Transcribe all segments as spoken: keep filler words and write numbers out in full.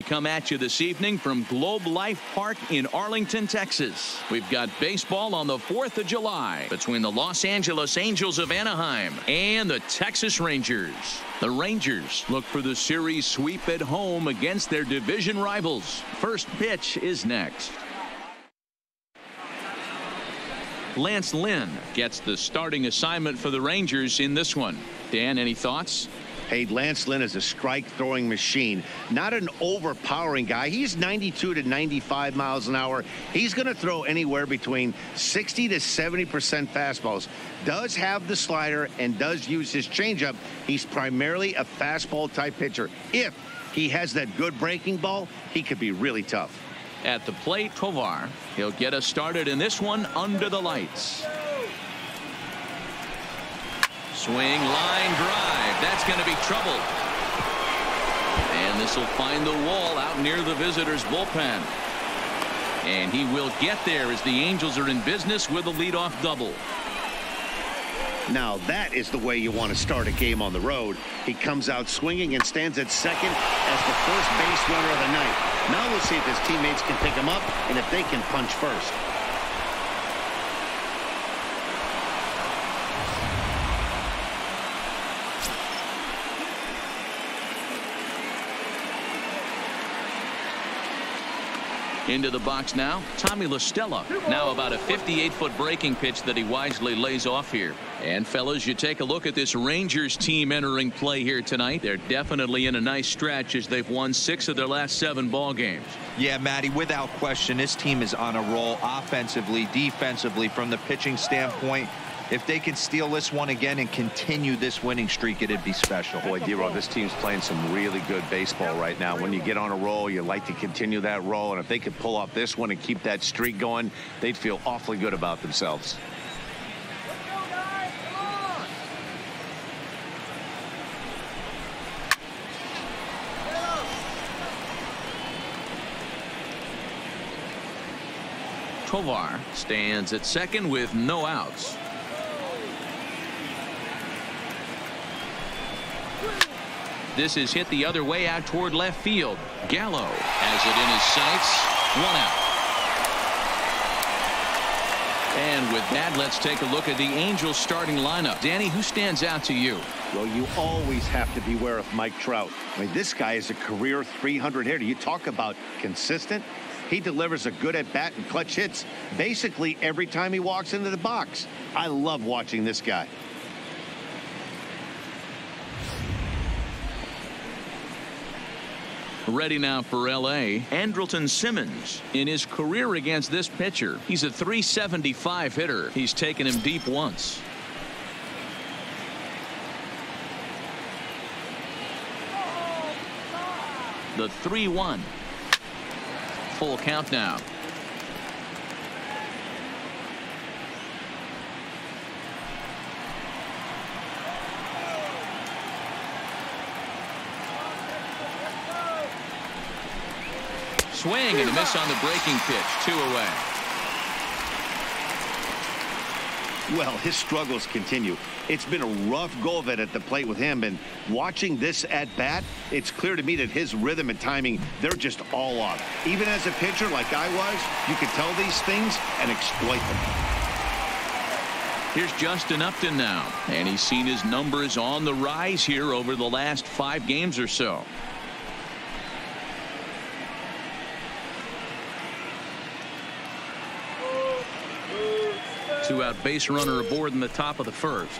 come at you this evening from Globe Life Park in Arlington, Texas. We've got baseball on the fourth of July between the Los Angeles Angels of Anaheim and the Texas Rangers. The Rangers look for the series sweep at home against their division rivals. First pitch is next. Lance Lynn gets the starting assignment for the Rangers in this one. Dan, any thoughts? Hey, Lance Lynn is a strike-throwing machine, not an overpowering guy. He's ninety-two to ninety-five miles an hour. He's going to throw anywhere between sixty to seventy percent fastballs. Does have the slider and does use his changeup. He's primarily a fastball-type pitcher. If he has that good breaking ball, he could be really tough. At the plate, Tovar. He'll get us started in this one under the lights. Swing, line drive. That's going to be trouble. And this will find the wall out near the visitors' bullpen. And he will get there as the Angels are in business with a leadoff double. Now that is the way you want to start a game on the road. He comes out swinging and stands at second as the first base runner of the night. Now we'll see if his teammates can pick him up and if they can punch first. Into the box now, Tommy La Stella. Now about a fifty-eight foot breaking pitch that he wisely lays off here. And fellas, you take a look at this Rangers team entering play here tonight. They're definitely in a nice stretch as they've won six of their last seven ball games. Yeah, Matty, without question, this team is on a roll offensively, defensively, from the pitching standpoint. If they can steal this one again and continue this winning streak, it'd be special. Boy, D-Roll, this team's playing some really good baseball right now. When you get on a roll, you like to continue that roll. And if they could pull off this one and keep that streak going, they'd feel awfully good about themselves. Tovar stands at second with no outs. This is hit the other way out toward left field. Gallo has it in his sights. One out. And with that, let's take a look at the Angels starting lineup. Danny, who stands out to you? Well, you always have to beware of Mike Trout. I mean, this guy is a career three hundred hitter. You talk about consistent. He delivers a good at-bat and clutch hits basically every time he walks into the box. I love watching this guy. Ready now for L A, Andrelton Simmons. In his career against this pitcher, he's a three seventy-five hitter. He's taken him deep once. The three one. Full count now. Swing and a miss on the breaking pitch. Two away. Well, his struggles continue. It's been a rough go of it at the plate with him, and watching this at bat, it's clear to me that his rhythm and timing, they're just all off. Even as a pitcher like I was, you can tell these things and exploit them. Here's Justin Upton now, and he's seen his numbers on the rise here over the last five games or so. Two out base runner aboard in the top of the first.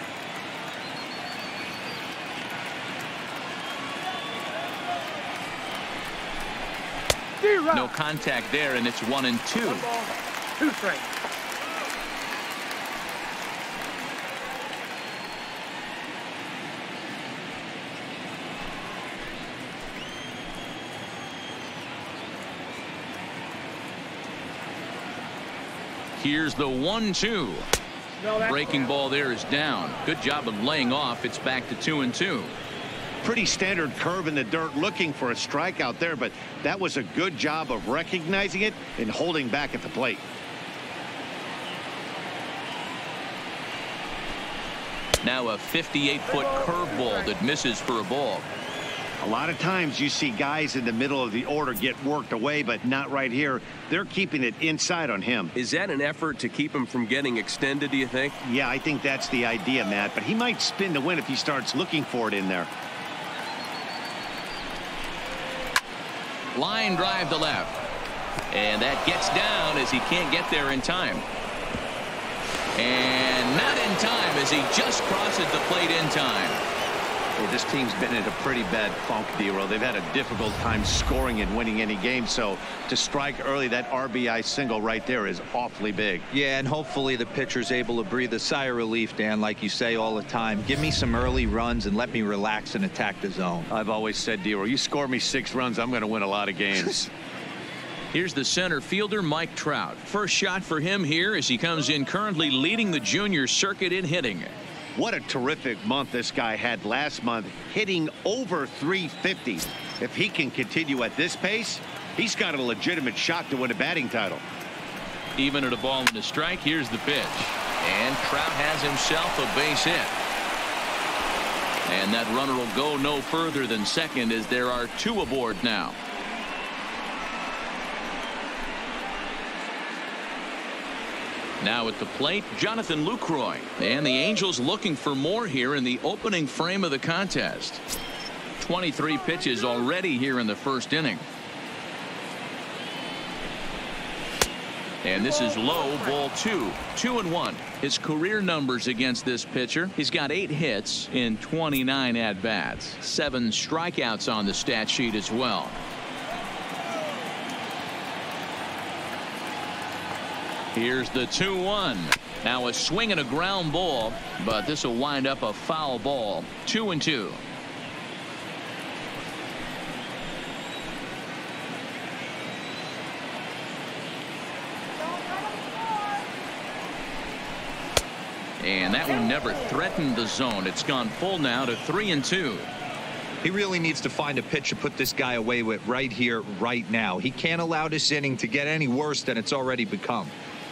No contact there, and it's one and two. One ball, two strikes. Here's the one two. Breaking ball there is down. Good job of laying off. It's back to two and two. Pretty standard curve in the dirt, looking for a strikeout there, but that was a good job of recognizing it and holding back at the plate. Now a fifty-eight foot curveball that misses for a ball. A lot of times you see guys in the middle of the order get worked away, but not right here. They're keeping it inside on him. Is that an effort to keep him from getting extended, do you think? Yeah, I think that's the idea, Matt. But he might spin to win if he starts looking for it in there. Line drive to left. And that gets down as he can't get there in time. And not in time as he just crosses the plate in time. Well, this team's been in a pretty bad funk, D-Roll. They've had a difficult time scoring and winning any game. So to strike early, that R B I single right there is awfully big. Yeah, and hopefully the pitcher's able to breathe a sigh of relief, Dan, like you say all the time. Give me some early runs and let me relax and attack the zone. I've always said, D-Roll, you score me six runs, I'm going to win a lot of games. Here's the center fielder, Mike Trout. First shot for him here as he comes in currently leading the junior circuit in hitting. What a terrific month this guy had last month, hitting over three fifty. If he can continue at this pace, he's got a legitimate shot to win a batting title. Even at a ball and a strike, here's the pitch. And Trout has himself a base hit. And that runner will go no further than second as there are two aboard now. Now at the plate, Jonathan Lucroy. And the Angels looking for more here in the opening frame of the contest. twenty-three pitches already here in the first inning. And this is low, ball two. Two and one. His career numbers against this pitcher. He's got eight hits in twenty-nine at-bats. Seven strikeouts on the stat sheet as well. Here's the two one. Now a swing and a ground ball, but this will wind up a foul ball. Two and two. And that one never threatened the zone. It's gone full now to three and two. He really needs to find a pitch to put this guy away with right here, right now. He can't allow this inning to get any worse than it's already become.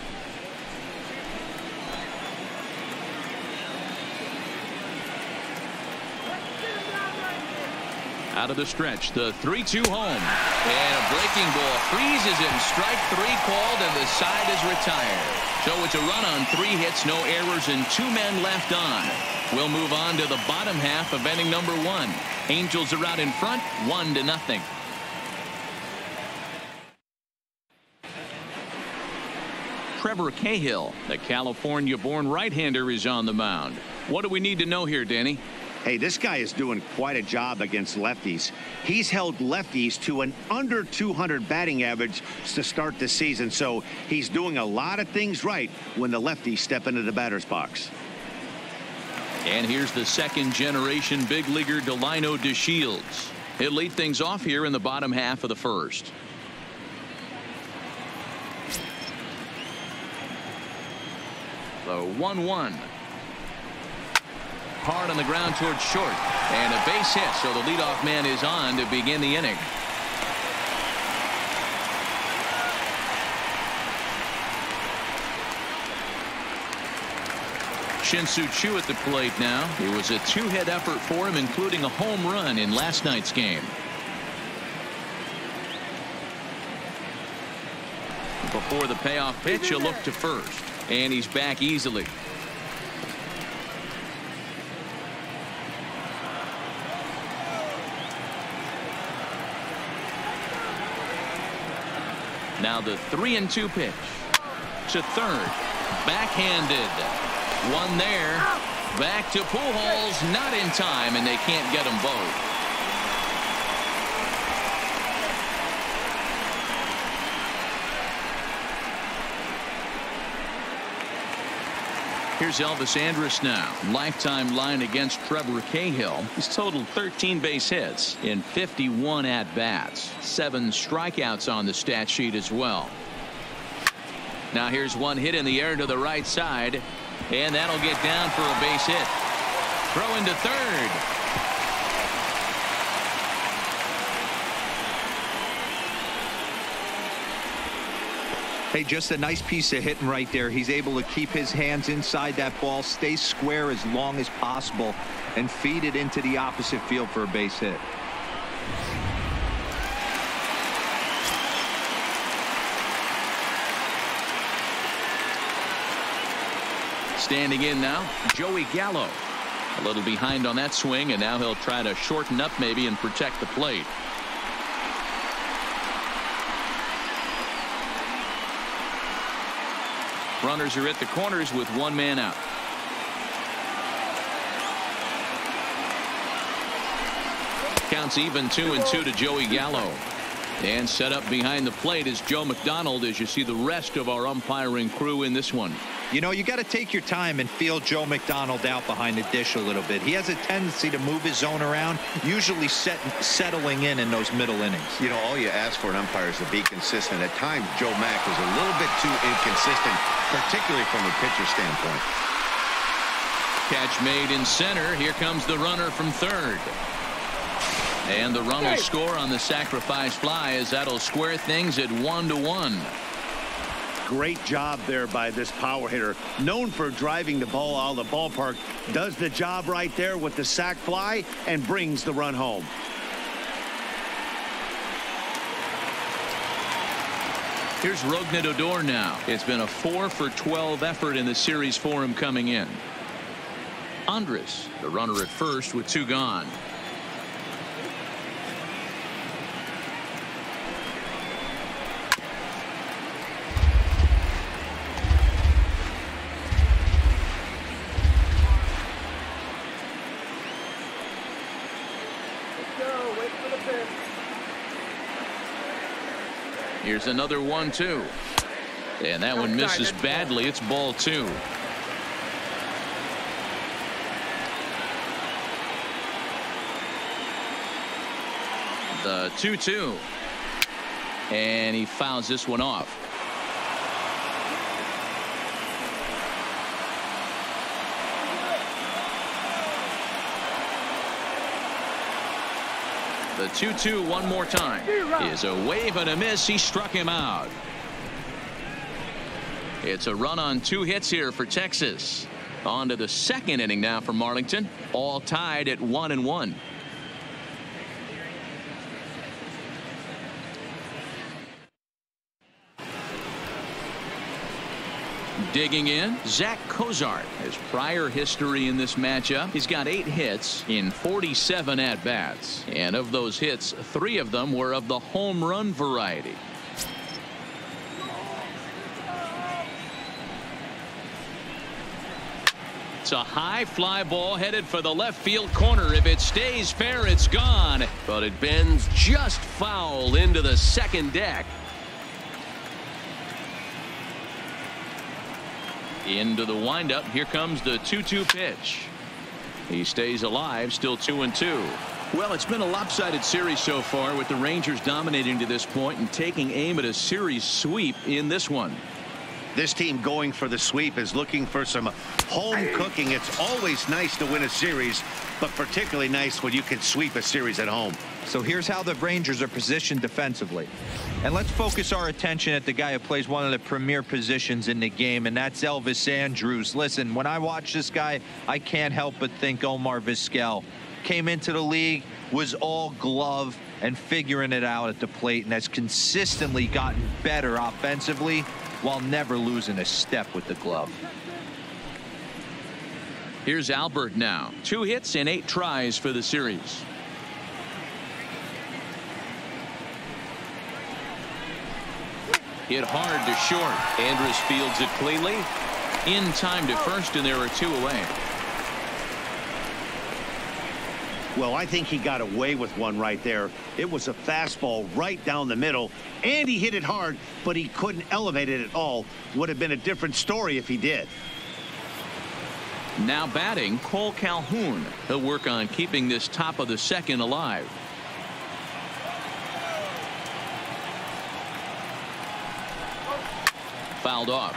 Out of the stretch, the three two home. And a breaking ball freezes him. Strike three called, and the side is retired. So it's a run on three hits, no errors, and two men left on. We'll move on to the bottom half of inning number one. Angels are out in front, one to nothing. Trevor Cahill, the California-born right-hander, is on the mound. What do we need to know here, Danny? Hey, this guy is doing quite a job against lefties. He's held lefties to an under two hundred batting average to start the season, so he's doing a lot of things right when the lefties step into the batter's box. And here's the second generation big leaguer Delino DeShields. He'll lead things off here in the bottom half of the first. The one one. Hard on the ground towards short, and a base hit, so the leadoff man is on to begin the inning. Shin-Soo Choo at the plate now. It was a two-hit effort for him, including a home run in last night's game. Before the payoff pitch, a look to first, and he's back easily. Now the three and two pitch to third, backhanded. One there, back to Pujols, not in time, and they can't get them both. Here's Elvis Andrus now. Lifetime line against Trevor Cahill. He's totaled thirteen base hits in fifty-one at-bats. Seven strikeouts on the stat sheet as well. Now here's one hit in the air to the right side, and that'll get down for a base hit. Throw into third. Hey, just a nice piece of hitting right there. He's able to keep his hands inside that ball, stay square as long as possible, and feed it into the opposite field for a base hit. Standing in now, Joey Gallo. A little behind on that swing, and now he'll try to shorten up maybe and protect the plate. Runners are at the corners with one man out. Counts even two and two to Joey Gallo. And set up behind the plate is Joe McDonald as you see the rest of our umpiring crew in this one. You know, you got to take your time and feel Joe McDonald out behind the dish a little bit. He has a tendency to move his zone around, usually set, settling in in those middle innings. You know, all you ask for an umpire is to be consistent. At times, Joe Mack was a little bit too inconsistent, particularly from a pitcher standpoint. Catch made in center. Here comes the runner from third. And the run will score on the sacrifice fly as that'll square things at one to one. Great job there by this power hitter, known for driving the ball out of the ballpark. Does the job right there with the sac fly and brings the run home. Here's Rougned Odor now. It's been a four for twelve effort in the series for him coming in. Andres, the runner at first with two gone. Here's another one two. And that one misses badly. It's ball two. The two two. And he fouls this one off. The two two one more time is a wave and a miss. He struck him out. It's a run on two hits here for Texas. On to the second inning now for Marlington. All tied at one and one. Digging in, Zach Cozart has prior history in this matchup. He's got eight hits in forty-seven at-bats. And of those hits, three of them were of the home run variety. It's a high fly ball headed for the left field corner. If it stays fair, it's gone. But it bends just foul into the second deck. Into the windup. Here comes the two two pitch. He stays alive, still two and two. Well, it's been a lopsided series so far, with the Rangers dominating to this point and taking aim at a series sweep in this one. This team going for the sweep is looking for some home cooking. It's always nice to win a series, but particularly nice when you can sweep a series at home. So here's how the Rangers are positioned defensively. And let's focus our attention at the guy who plays one of the premier positions in the game, and that's Elvis Andrus. Listen, when I watch this guy, I can't help but think Omar Vizquel. Came into the league, was all glove and figuring it out at the plate, and has consistently gotten better offensively while never losing a step with the glove. Here's Albert now. Two hits and eight tries for the series. Hit hard to short. Andrus fields it cleanly. In time to first, and there are two away. Well, I think he got away with one right there. It was a fastball right down the middle, and he hit it hard, but he couldn't elevate it at all. Would have been a different story if he did. Now batting, Cole Calhoun. He'll work on keeping this top of the second alive. Fouled off.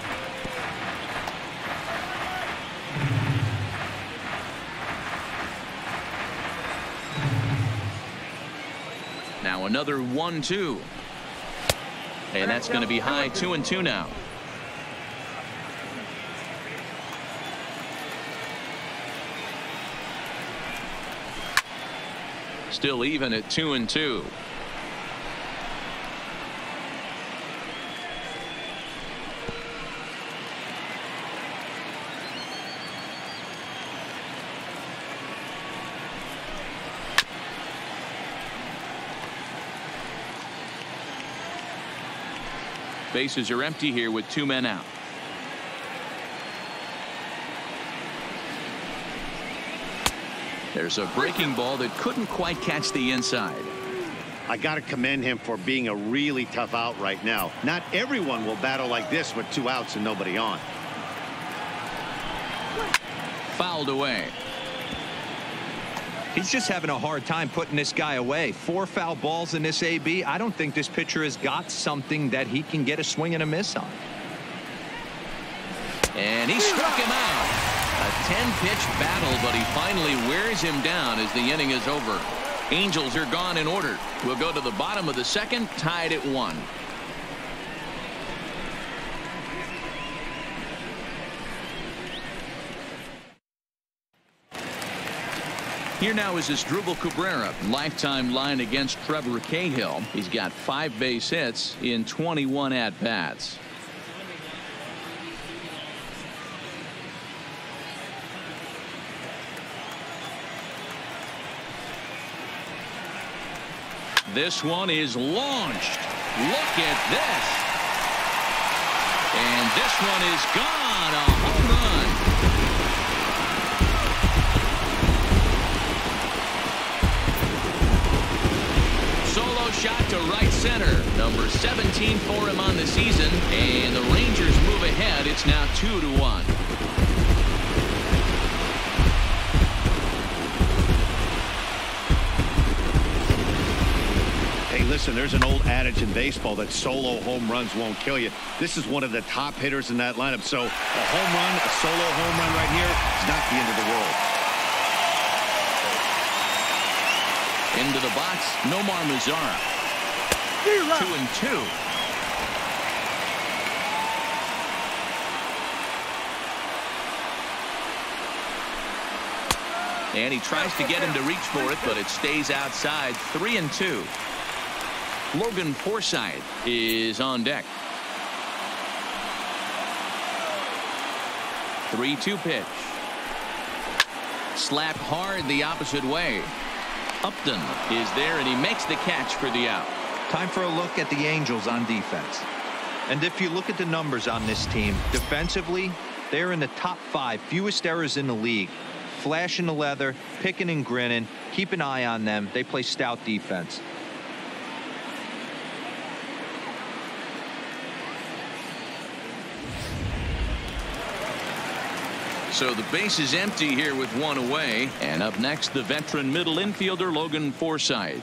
Now another one two. And that's going to be high, two and two now. still even at two and two. Bases are empty here with two men out. There's a breaking ball that couldn't quite catch the inside. I got to commend him for being a really tough out right now. Not everyone will battle like this with two outs and nobody on. Fouled away. He's just having a hard time putting this guy away. Four foul balls in this A B. I don't think this pitcher has got something that he can get a swing and a miss on. And he struck him out. A ten pitch battle, but he finally wears him down as the inning is over. Angels are gone in order. We'll go to the bottom of the second, tied at one. Here now is Asdrubal Cabrera, lifetime line against Trevor Cahill. He's got five base hits in twenty-one at-bats. This one is launched. Look at this. And this one is gone. A home run. Solo shot to right center. Number seventeen for him on the season. And the Rangers move ahead. It's now two to one. Listen, there's an old adage in baseball that solo home runs won't kill you. This is one of the top hitters in that lineup. So a home run, a solo home run right here is not the end of the world. Into the box, Nomar Mazara. Two and two. And he tries to get him to reach for it, but it stays outside. Three and two. Logan Forsythe is on deck. three two pitch. Slapped hard the opposite way. Upton is there, and he makes the catch for the out. Time for a look at the Angels on defense. And if you look at the numbers on this team, defensively, they're in the top five, fewest errors in the league. Flashing the leather, picking and grinning. Keep an eye on them. They play stout defense. So the base is empty here with one away. And up next, the veteran middle infielder, Logan Forsythe.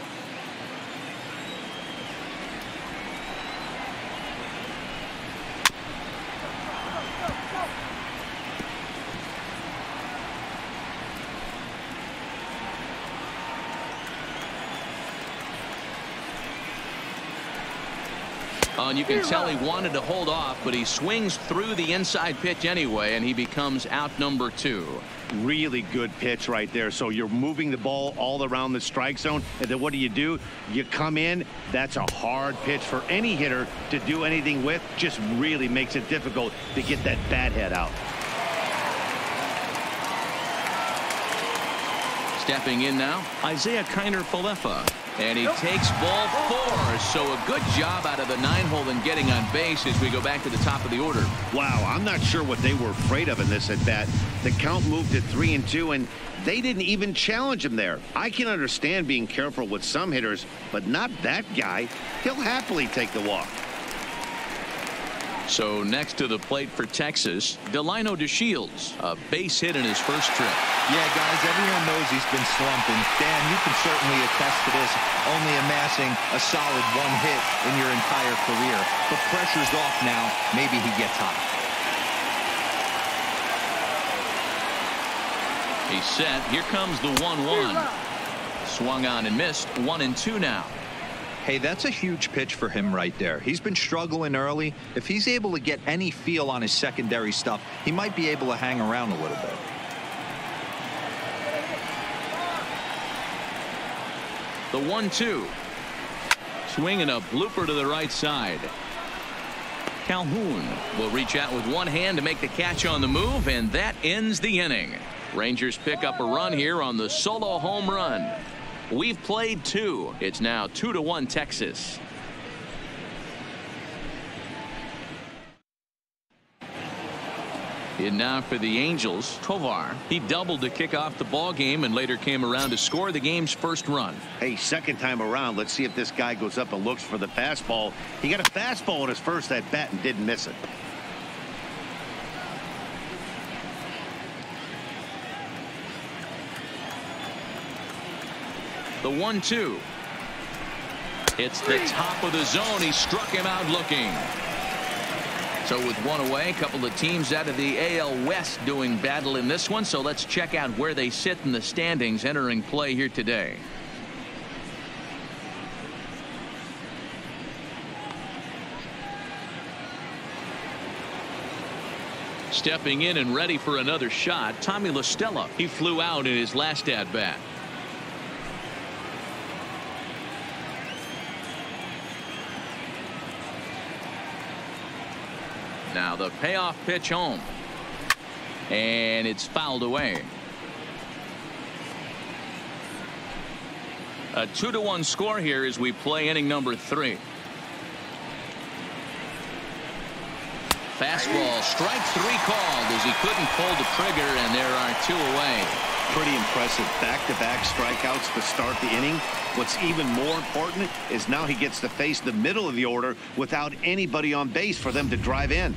Oh, and you can tell he wanted to hold off, but he swings through the inside pitch anyway, and he becomes out number two. Really good pitch right there. So you're moving the ball all around the strike zone, and then what do you do? You come in. That's a hard pitch for any hitter to do anything with. Just really makes it difficult to get that bat head out. Stepping in now, Isaiah Kiner-Falefa. And he takes ball four. So a good job out of the nine hole in getting on base as we go back to the top of the order. Wow, I'm not sure what they were afraid of in this at bat. The count moved to three and two, and they didn't even challenge him there. I can understand being careful with some hitters, but not that guy. He'll happily take the walk. So next to the plate for Texas, Delino DeShields, a base hit in his first trip. Yeah, guys, everyone knows he's been slumping. Dan, you can certainly attest to this, only amassing a solid one hit in your entire career. But pressure's off now. Maybe he gets hot. He's set. Here comes the one one. Swung on and missed. One and two now. Hey, that's a huge pitch for him right there. He's been struggling early. If he's able to get any feel on his secondary stuff, he might be able to hang around a little bit. The one two. Swinging a blooper to the right side. Calhoun will reach out with one hand to make the catch on the move, and that ends the inning. Rangers pick up a run here on the solo home run. We've played two. It's now two to one Texas. And now for the Angels, Tovar. He doubled to kick off the ball game and later came around to score the game's first run. Hey, second time around, let's see if this guy goes up and looks for the fastball. He got a fastball at his first at bat and didn't miss it. The one two. It's the top of the zone. He struck him out looking. So with one away, a couple of teams out of the A L West doing battle in this one. So let's check out where they sit in the standings entering play here today. Stepping in and ready for another shot, Tommy La Stella. He flew out in his last at bat. Now the payoff pitch home. And it's fouled away. A two to one score here as we play inning number three. Fastball, strike three called as he couldn't pull the trigger, and there are two away. Pretty impressive back-to-back strikeouts to start the inning. What's even more important is now he gets to face the middle of the order without anybody on base for them to drive in.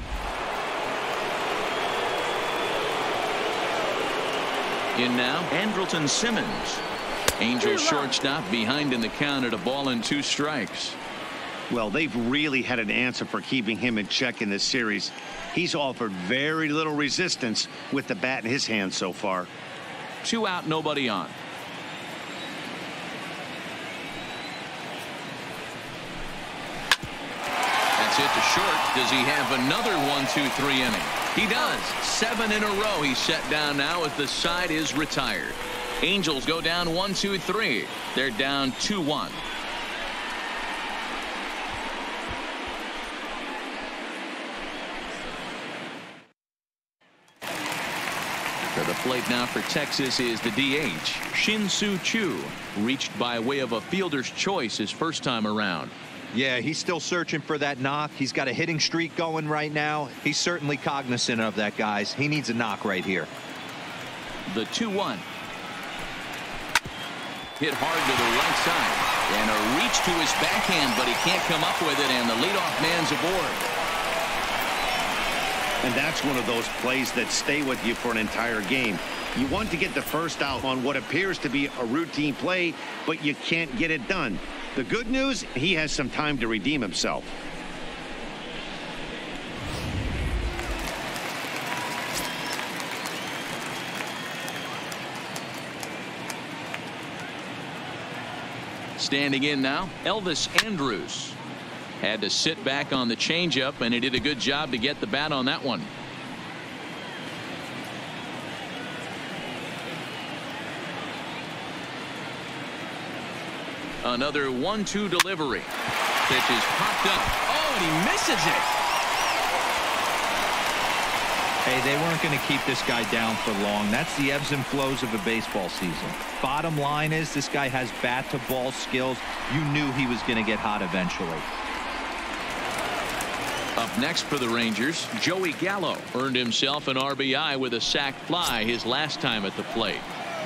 In now, Andrelton Simmons. Angels shortstop behind in the count at a ball and two strikes. Well, they've really had an answer for keeping him in check in this series. He's offered very little resistance with the bat in his hand so far. Two out, nobody on. That's it to short. Does he have another one two three inning? He does. Seven in a row he's set down now as the side is retired. Angels go down one two three. They're down two one. To the plate now for Texas is the D H, Shin-Soo Choo, reached by way of a fielder's choice his first time around. Yeah, he's still searching for that knock. He's got a hitting streak going right now. He's certainly cognizant of that, guys. He needs a knock right here. The two one. Hit hard to the right side. And a reach to his backhand, but he can't come up with it, and the leadoff man's aboard. And that's one of those plays that stay with you for an entire game. You want to get the first out on what appears to be a routine play, but you can't get it done. The good news, he has some time to redeem himself. Standing in now, Elvis Andrus. Had to sit back on the changeup, and he did a good job to get the bat on that one. Another one two delivery. Pitch is popped up. Oh, and he misses it. Hey, they weren't going to keep this guy down for long. That's the ebbs and flows of a baseball season. Bottom line is this guy has bat to ball skills. You knew he was going to get hot eventually. Up next for the Rangers, Joey Gallo earned himself an R B I with a sac fly his last time at the plate.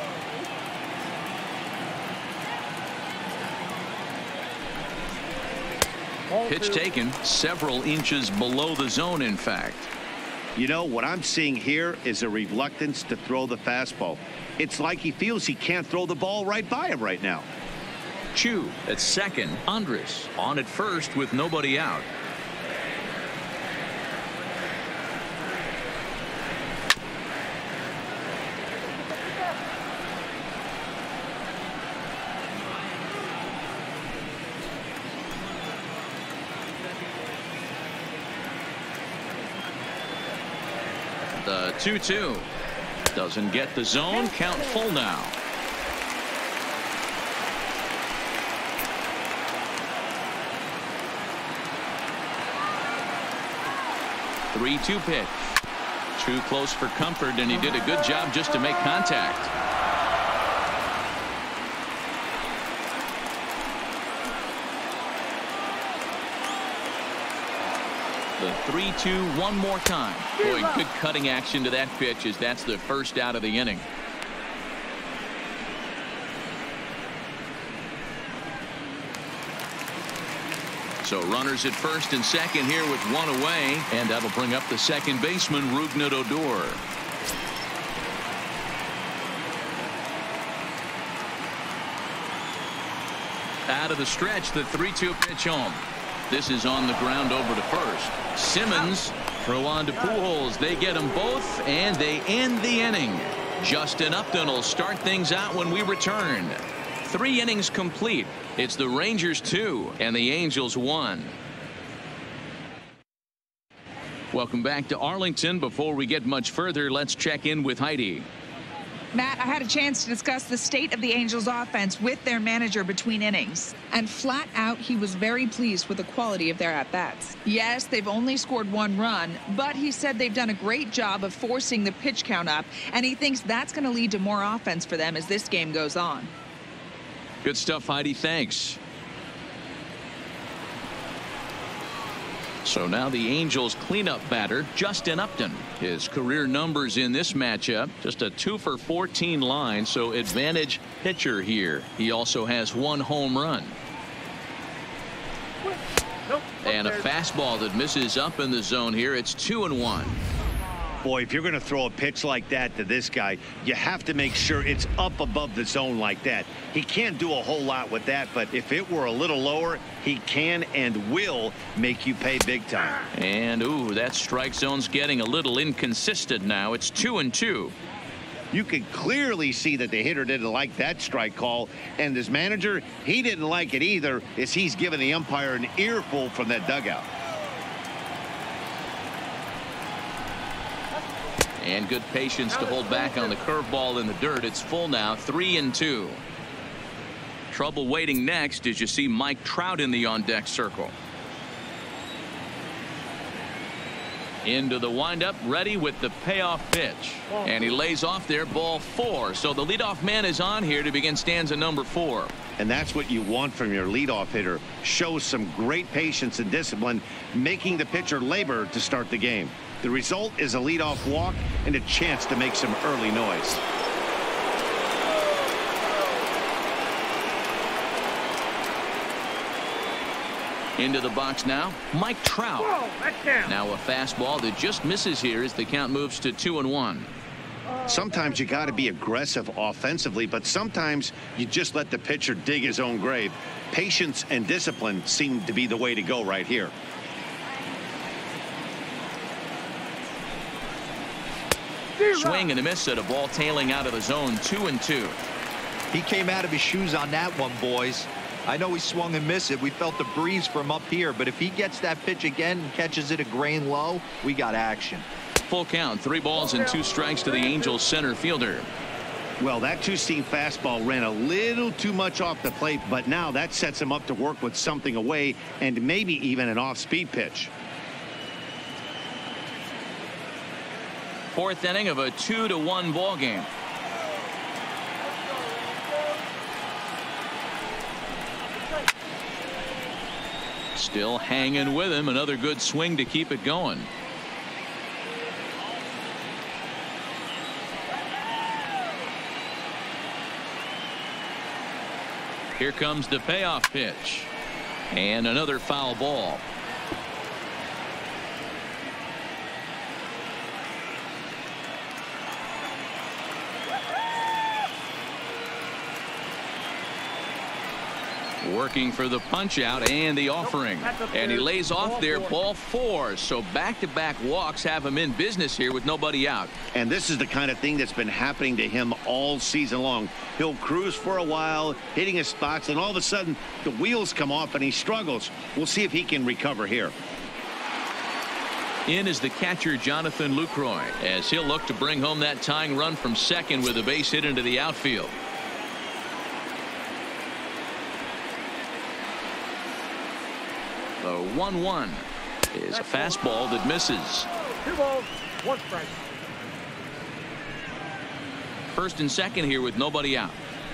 Pitch taken several inches below the zone, in fact. You know, what I'm seeing here is a reluctance to throw the fastball. It's like he feels he can't throw the ball right by him right now. Choo at second. Andrus on at first with nobody out. The two two doesn't get the zone. Count full now. three two pitch. Too close for comfort, and he did a good job just to make contact. The three two one more time. Boy, good cutting action to that pitch, as that's the first out of the inning. So runners at first and second here with one away, and that'll bring up the second baseman, Rougned Odor. Out of the stretch, the three two pitch home. This is on the ground over to first. Simmons throw on to Pujols. They get them both, and they end the inning. Justin Upton will start things out when we return. Three innings complete. It's the Rangers two and the Angels one. Welcome back to Arlington. Before we get much further, let's check in with Heidi. Matt, I had a chance to discuss the state of the Angels offense with their manager between innings, and flat out he was very pleased with the quality of their at-bats. Yes, they've only scored one run, but he said they've done a great job of forcing the pitch count up, and he thinks that's going to lead to more offense for them as this game goes on. Good stuff, Heidi. Thanks. So now the Angels cleanup batter, Justin Upton. His career numbers in this matchup, just a two for fourteen line, so advantage pitcher here. He also has one home run. And a fastball that misses up in the zone here. It's two and one. Boy, if you're going to throw a pitch like that to this guy, you have to make sure it's up above the zone like that. He can't do a whole lot with that, but if it were a little lower, he can and will make you pay big time. And ooh, that strike zone's getting a little inconsistent now. It's two and two. You could clearly see that the hitter didn't like that strike call, and his manager, he didn't like it either, as he's giving the umpire an earful from that dugout. And good patience to hold back on the curveball in the dirt. It's full now, three and two. Trouble waiting next as you see Mike Trout in the on-deck circle. Into the windup, ready with the payoff pitch. And he lays off there, ball four. So the leadoff man is on here to begin stanza number four. And that's what you want from your leadoff hitter. Shows some great patience and discipline, making the pitcher labor to start the game. The result is a leadoff walk and a chance to make some early noise. Into the box now, Mike Trout. Now a fastball that just misses here as the count moves to two and one. Sometimes you got to be aggressive offensively, but sometimes you just let the pitcher dig his own grave. Patience and discipline seem to be the way to go right here. Swing and a miss at a ball tailing out of the zone, two and two. He came out of his shoes on that one, boys. I know he swung and missed it. We felt the breeze from up here, but if he gets that pitch again and catches it a grain low, we got action. Full count, three balls and two strikes to the Angels center fielder. Well, that two-seam fastball ran a little too much off the plate, but now that sets him up to work with something away and maybe even an off-speed pitch. Fourth inning of a two to one ball game. Still hanging with him. Another good swing to keep it going. Here comes the payoff pitch. And another foul ball. Working for the punch out and the offering. And he lays off there, ball four. So back-to-back walks have him in business here with nobody out. And this is the kind of thing that's been happening to him all season long. He'll cruise for a while, hitting his spots, and all of a sudden the wheels come off and he struggles. We'll see if he can recover here. In is the catcher, Jonathan Lucroy, as he'll look to bring home that tying run from second with a base hit into the outfield. The one one is a fastball that misses. Two balls, one strike. First and second here with nobody out.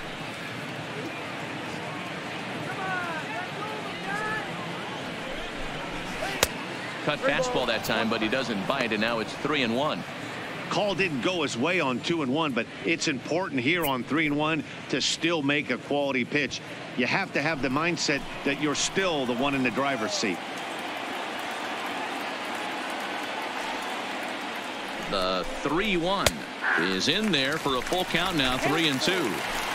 Cut fastball that time, but he doesn't bite, and now it's three and one. Call didn't go his way on two and one, but it's important here on three and one to still make a quality pitch. You have to have the mindset that you're still the one in the driver's seat. The three one is in there for a full count now, three and two.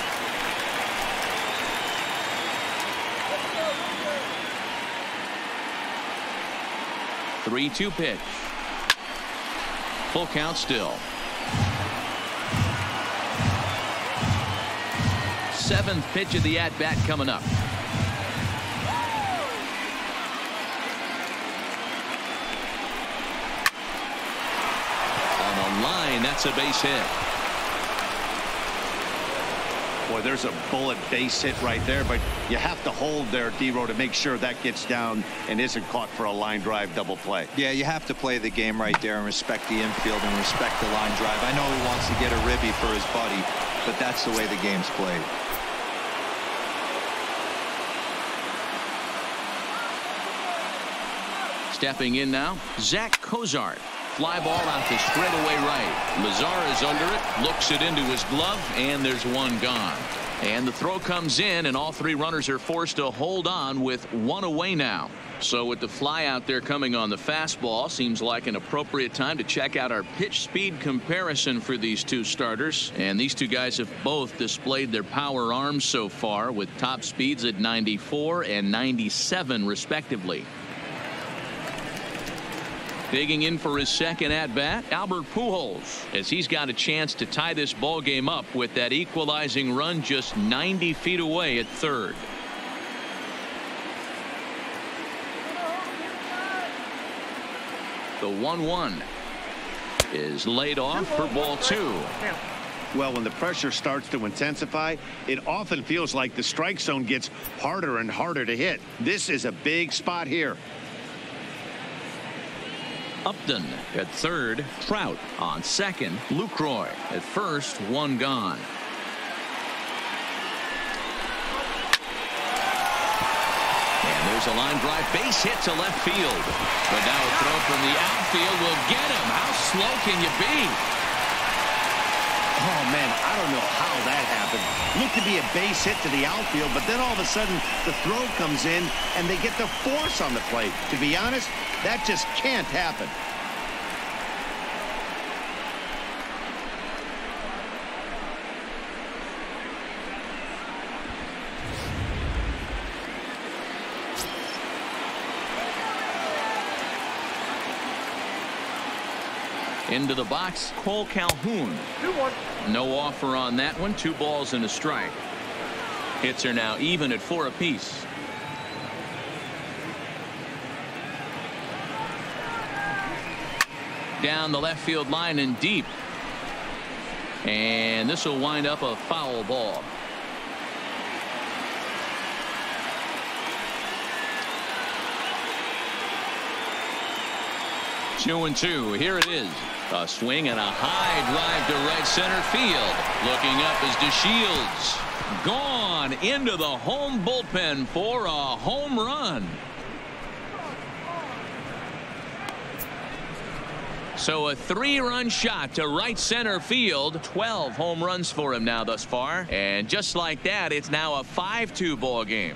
three two pitch. Full count still. Seventh pitch of the at-bat coming up. On the line, that's a base hit. Boy, there's a bullet base hit right there, but you have to hold there, D-Row, to make sure that gets down and isn't caught for a line drive double play. Yeah, you have to play the game right there and respect the infield and respect the line drive. I know he wants to get a ribby for his buddy, but that's the way the game's played. Stepping in now, Zach Cozart. Fly ball out to straightaway right. Lazar is under it, looks it into his glove, and there's one gone. And the throw comes in, and all three runners are forced to hold on with one away now. So with the fly out there coming on the fastball, seems like an appropriate time to check out our pitch speed comparison for these two starters. And these two guys have both displayed their power arms so far, with top speeds at ninety-four and ninety-seven respectively. Digging in for his second at-bat, Albert Pujols, as he's got a chance to tie this ball game up with that equalizing run just ninety feet away at third. The one one is laid off for ball two. Well, when the pressure starts to intensify, it often feels like the strike zone gets harder and harder to hit. This is a big spot here. Upton at third, Trout on second, Lucroy at first, one gone. And there's a line drive base hit to left field. But now a throw from the outfield will get him. How slow can you be? Oh, man, I don't know how that happened. Looked to be a base hit to the outfield, but then all of a sudden the throw comes in and they get the force on the plate. To be honest, that just can't happen. Into the box, Cole Calhoun. No offer on that one. Two balls and a strike. Hits are now even at four apiece. Down the left field line and deep. And this will wind up a foul ball. Two and two. Here it is. A swing and a high drive to right center field. Looking up is DeShields. Gone into the home bullpen for a home run. So a three-run shot to right center field. twelve home runs for him now thus far. And just like that, it's now a five two ball game.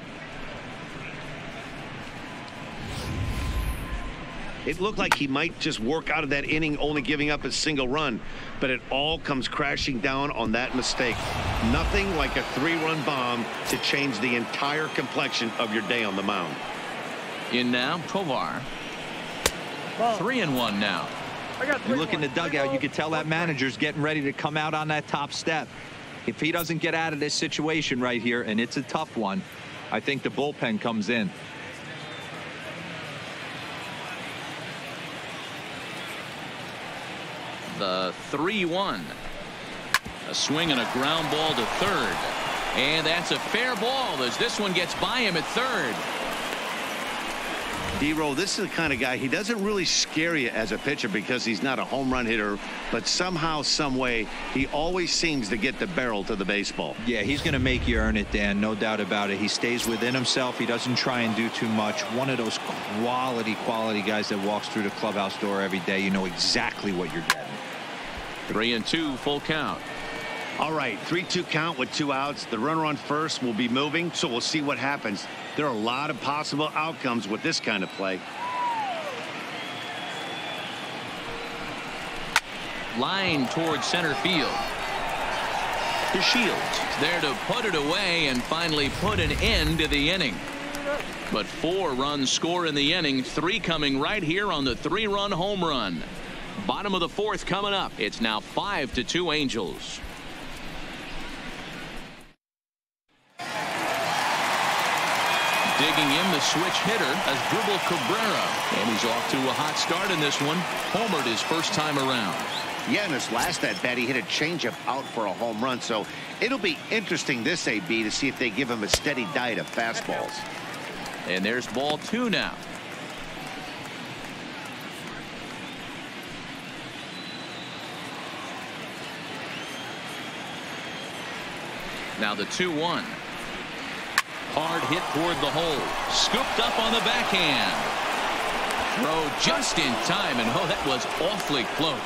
It looked like he might just work out of that inning, only giving up a single run, but it all comes crashing down on that mistake. Nothing like a three-run bomb to change the entire complexion of your day on the mound. In now, Tovar. Three and one now. You look in the dugout, you could tell that manager's getting ready to come out on that top step. If he doesn't get out of this situation right here, and it's a tough one, I think the bullpen comes in. The three one. A swing and a ground ball to third. And that's a fair ball as this one gets by him at third. D-Roll, this is the kind of guy, he doesn't really scare you as a pitcher because he's not a home run hitter, but somehow, some way, he always seems to get the barrel to the baseball. Yeah, he's going to make you earn it, Dan, no doubt about it. He stays within himself. He doesn't try and do too much. One of those quality, quality guys that walks through the clubhouse door every day. You know exactly what you're getting. Three and two, full count. All right, three two count with two outs. The runner on first will be moving, so we'll see what happens. There are a lot of possible outcomes with this kind of play. Line towards center field. To Shields, there to put it away and finally put an end to the inning. But four runs score in the inning, three coming right here on the three-run home run. Bottom of the fourth coming up. It's now five to two Angels. Digging in the switch hitter as Dribble Cabrera, and he's off to a hot start in this one. Homered his first time around. Yeah, in his last at bat, he hit a changeup out for a home run, so it'll be interesting this A B to see if they give him a steady diet of fastballs. And there's ball two now. Now the two one. Hard hit toward the hole. Scooped up on the backhand. Throw just in time, and oh, that was awfully close.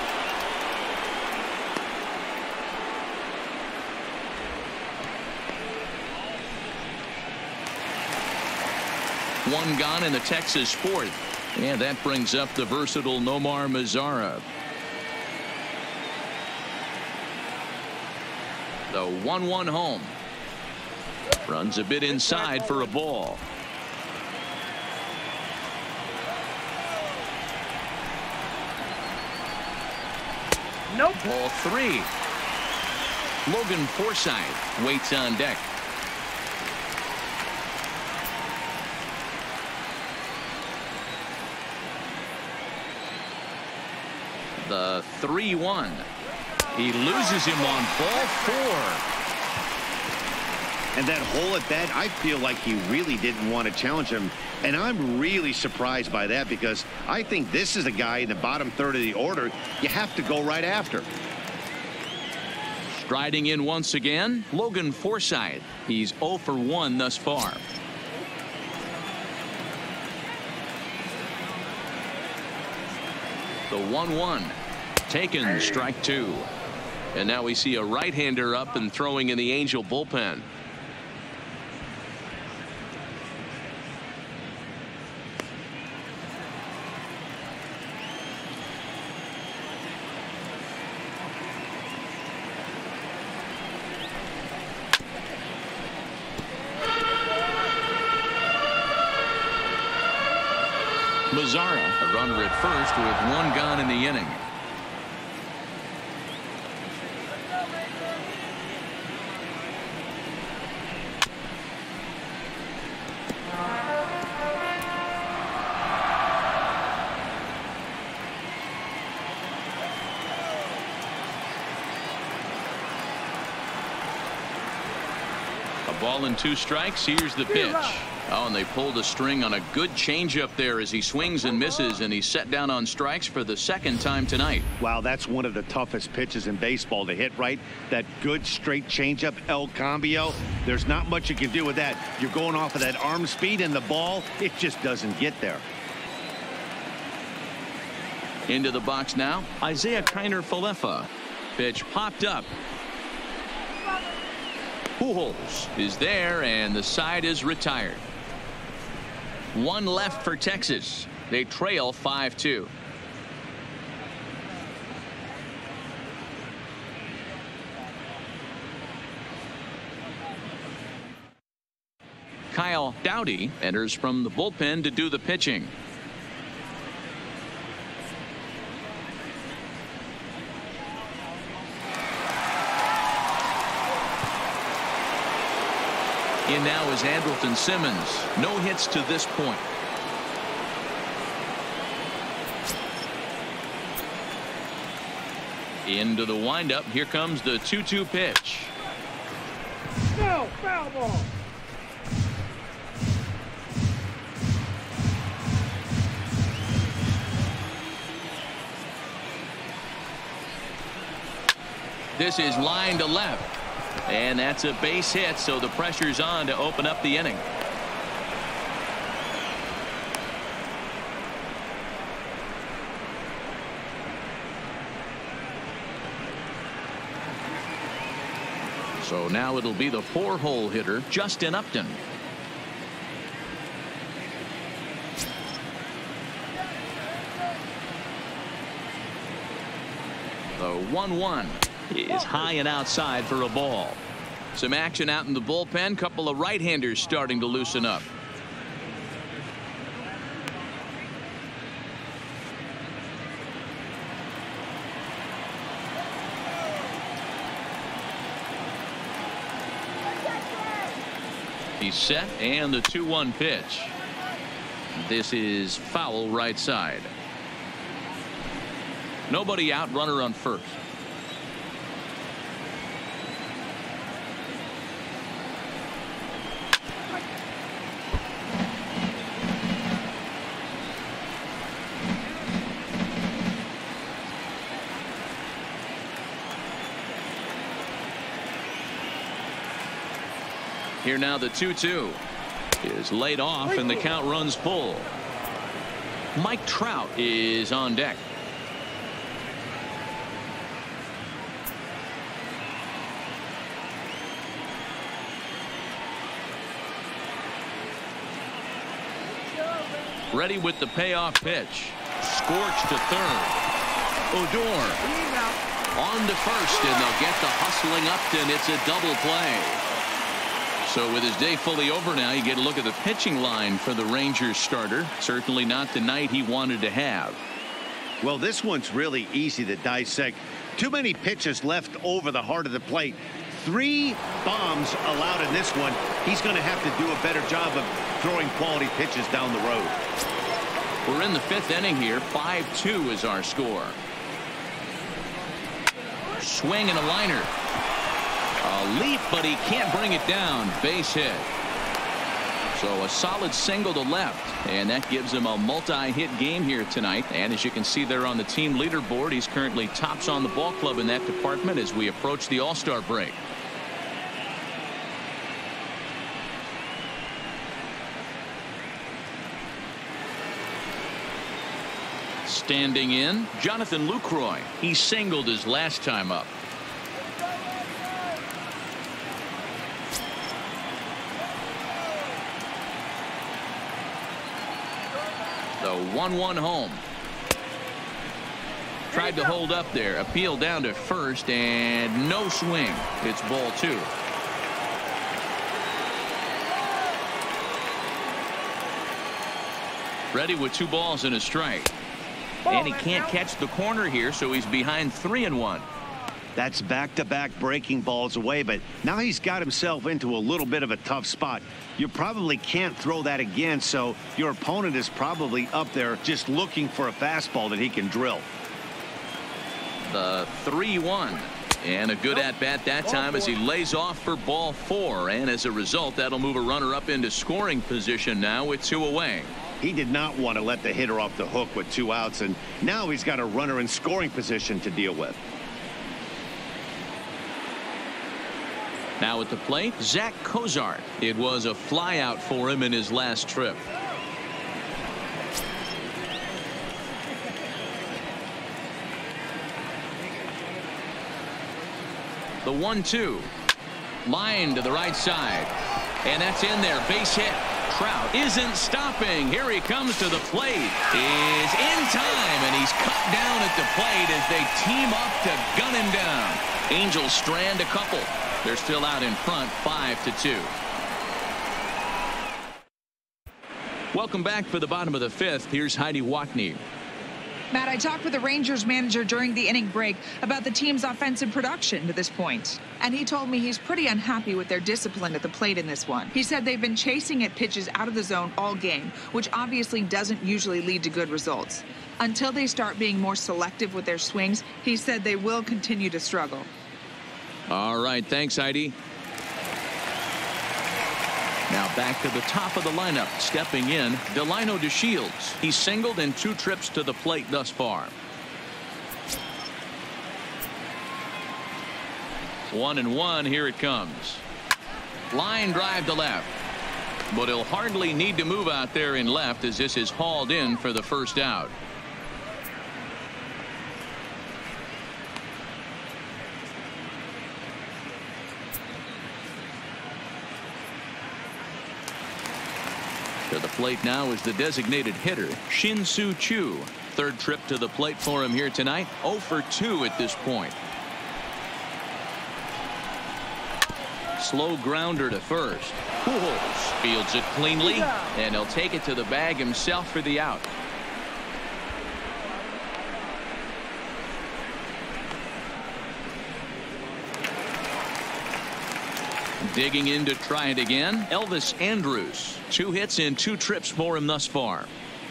One gone in the Texas fourth. And that brings up the versatile Nomar Mazara. The one one home. Runs a bit inside for a ball. Nope. Ball three. Logan Forsythe waits on deck. The three one. He loses him on ball four. And that hole at bat, I feel like he really didn't want to challenge him. And I'm really surprised by that because I think this is a guy in the bottom third of the order you have to go right after. Striding in once again, Logan Forsythe. He's oh for one thus far. The one one. Taken, strike two. And now we see a right-hander up and throwing in the Angel bullpen. Mazara, a runner at first with one gone in the inning. A ball and two strikes. Here's the pitch. Oh, and they pulled a string on a good changeup there as he swings and misses, and he's set down on strikes for the second time tonight. Wow, that's one of the toughest pitches in baseball to hit, right? That good straight changeup, El Cambio. There's not much you can do with that. You're going off of that arm speed, and the ball, it just doesn't get there. Into the box now, Isaiah Kiner-Falefa. Pitch popped up. Pujols is there, and the side is retired. One left for Texas. They trail five two. Kyle Dowdy enters from the bullpen to do the pitching. In now is Andrelton Simmons. No hits to this point. Into the windup. Here comes the two two pitch. No, foul ball. This is line to left. And that's a base hit, so the pressure's on to open up the inning. So now it'll be the four-hole hitter, Justin Upton. The one one is high and outside for a ball. Some action out in the bullpen. Couple of right-handers starting to loosen up. He's set, and the two one pitch. This is foul right side. Nobody out, runner on first. Here now the two two is laid off and the count runs full. Mike Trout is on deck. Ready with the payoff pitch. Scorch to third. Odor on to first, and they'll get the hustling Upton. It's a double play. So with his day fully over now, you get a look at the pitching line for the Rangers starter. Certainly not the night he wanted to have. Well, this one's really easy to dissect. Too many pitches left over the heart of the plate. Three bombs allowed in this one. He's going to have to do a better job of throwing quality pitches down the road. We're in the fifth inning here. five two is our score. Swing and a liner. A leap, but he can't bring it down. Base hit. So a solid single to left, and that gives him a multi-hit game here tonight. And as you can see there on the team leaderboard, he's currently tops on the ball club in that department as we approach the All-Star break. Standing in, Jonathan Lucroy. He singled his last time up. The one one home. Tried to hold up there. Appeal down to first, and no swing. It's ball two. Ready with two balls and a strike. And he can't catch the corner here, so he's behind three and one. That's back-to-back breaking balls away, but now he's got himself into a little bit of a tough spot. You probably can't throw that again, so your opponent is probably up there just looking for a fastball that he can drill. The three one. And a good at-bat that time as he lays off for ball four. And as a result, that'll move a runner up into scoring position now with two away. He did not want to let the hitter off the hook with two outs, and now he's got a runner in scoring position to deal with. Now at the plate, Zach Cozart. It was a flyout for him in his last trip. The one two. Line to the right side. And that's in there. Base hit. Trout isn't stopping. Here he comes to the plate. Is in time, and he's cut down at the plate as they team up to gun him down. Angels strand a couple. They're still out in front, five to two. Welcome back for the bottom of the fifth. Here's Heidi Watney. Matt, I talked with the Rangers manager during the inning break about the team's offensive production to this point. And he told me he's pretty unhappy with their discipline at the plate in this one. He said they've been chasing at pitches out of the zone all game, which obviously doesn't usually lead to good results. Until they start being more selective with their swings, he said they will continue to struggle. All right, thanks, Heidi. Now back to the top of the lineup. Stepping in, Delino DeShields. He's singled in two trips to the plate thus far. One and one. Here it comes. Line drive to left. But he'll hardly need to move out there in left as this is hauled in for the first out. To the plate now is the designated hitter, Shin-Soo Choo. Third trip to the plate for him here tonight. oh for two at this point. Slow grounder to first. Pujols fields it cleanly, and he'll take it to the bag himself for the out. Digging in to try it again, Elvis Andrus. Two hits in two trips for him thus far.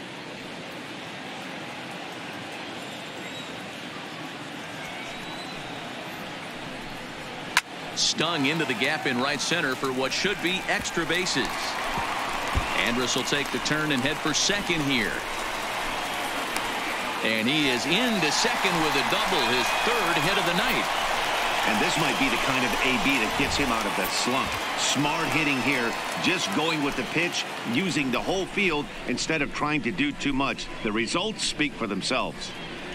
Stung into the gap in right center for what should be extra bases. Andrus will take the turn and head for second here. And he is into second with a double, his third hit of the night. And this might be the kind of A B that gets him out of that slump. Smart hitting here, just going with the pitch, using the whole field instead of trying to do too much. The results speak for themselves.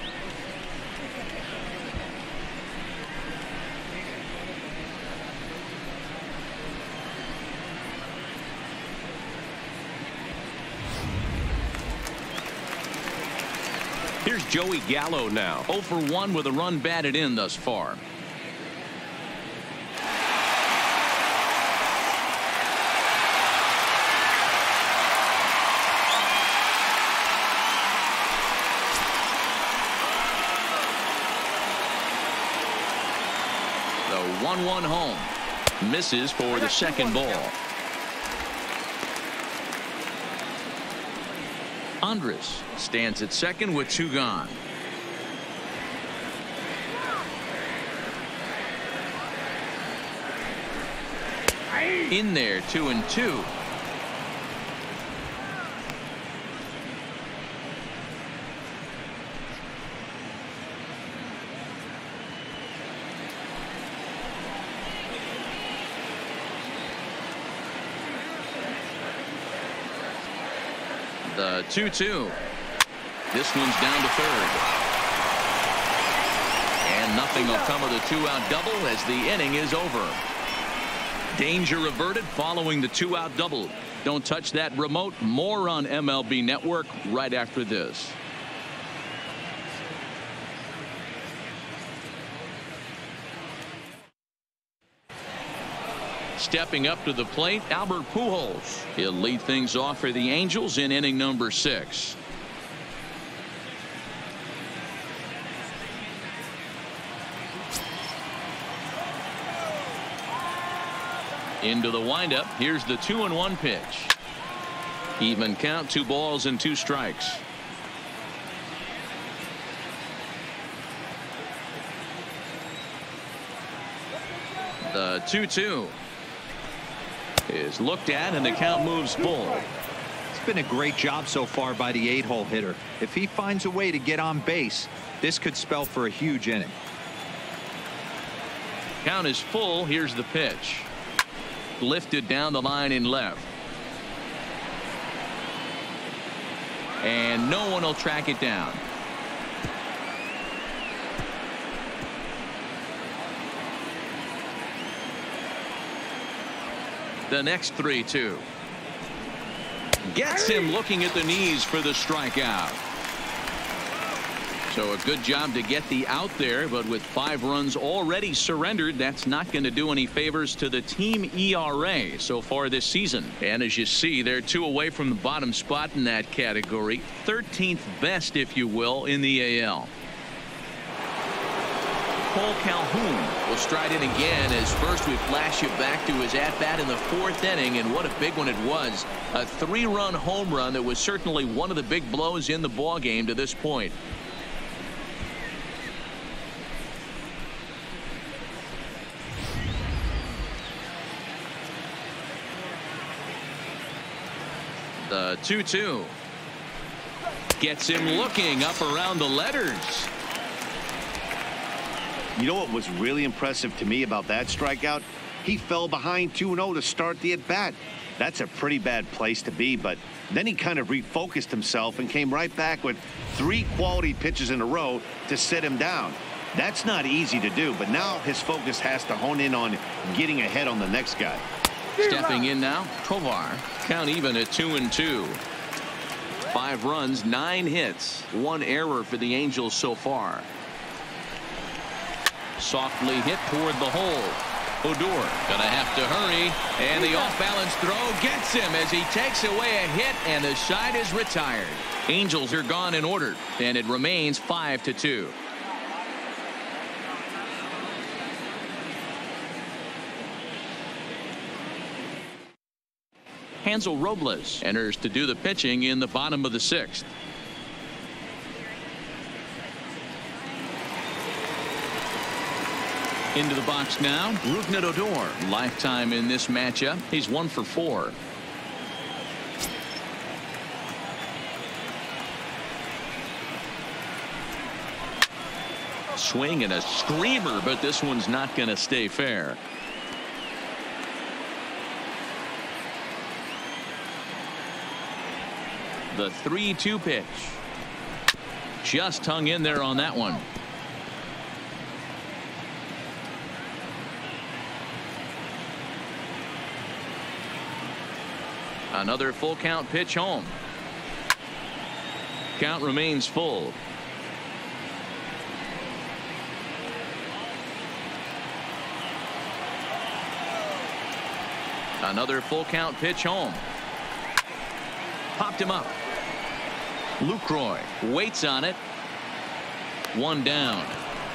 Here's Joey Gallo now. oh for one with a run batted in thus far. The one one home. Misses for the second ball. Andrus stands at second with two gone. In there, two and two. The two two. This one's down to third. And nothing will come of the two-out double as the inning is over. Danger averted following the two-out double. Don't touch that remote. More on M L B Network right after this. Stepping up to the plate, Albert Pujols. He'll lead things off for the Angels in inning number six. Into the windup. Here's the two and one pitch. Even count, two balls and two strikes. The two two is looked at and the count moves full. It's been a great job so far by the eight hole hitter. If he finds a way to get on base, this could spell for a huge inning. Count is full. Here's the pitch. Lifted down the line in left. And no one will track it down. The next three two. Gets him looking at the knees for the strikeout. So a good job to get the out there, but with five runs already surrendered, that's not going to do any favors to the team E R A so far this season. And as you see, they're two away from the bottom spot in that category. thirteenth best, if you will, in the A L. Cole Calhoun will stride in again as first we flash you back to his at-bat in the fourth inning, and what a big one it was. A three-run home run that was certainly one of the big blows in the ballgame to this point. The two two. Gets him looking up around the letters. You know what was really impressive to me about that strikeout? He fell behind two oh to start the at-bat. That's a pretty bad place to be, but then he kind of refocused himself and came right back with three quality pitches in a row to sit him down. That's not easy to do, but now his focus has to hone in on getting ahead on the next guy. Stepping in now, Tovar. Count even at two and two. Five runs, nine hits, one error for the Angels so far. Softly hit toward the hole. Odor gonna have to hurry, and the off-balance throw gets him as he takes away a hit, and the side is retired. Angels are gone in order, and it remains five to two. Hansel Robles enters to do the pitching in the bottom of the sixth. Into the box now, Rougned Odor. Lifetime in this matchup. He's one for four. Swing and a screamer, but this one's not going to stay fair. The three two pitch. Just hung in there on that one. Another full count pitch home. Count remains full. Another full count pitch home. Popped him up. Lucroy waits on it. One down.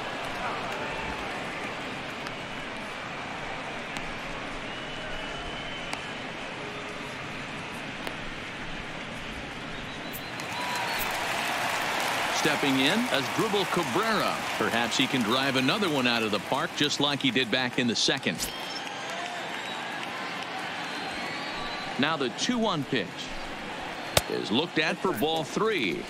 Stepping in as Asdrubal Cabrera. Perhaps he can drive another one out of the park just like he did back in the second. Now the two one pitch is looked at for ball three.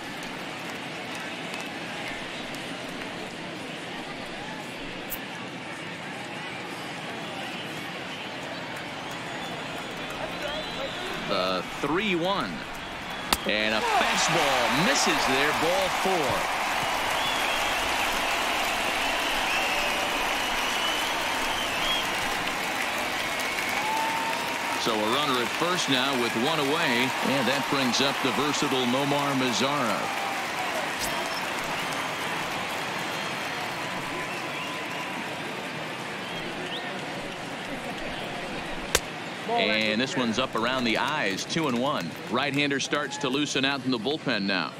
The three one. And a fastball misses there, ball four. So a runner at first now with one away, and that brings up the versatile Nomar Mazara. And this one's up around the eyes, two and one. Right-hander starts to loosen out in the bullpen now.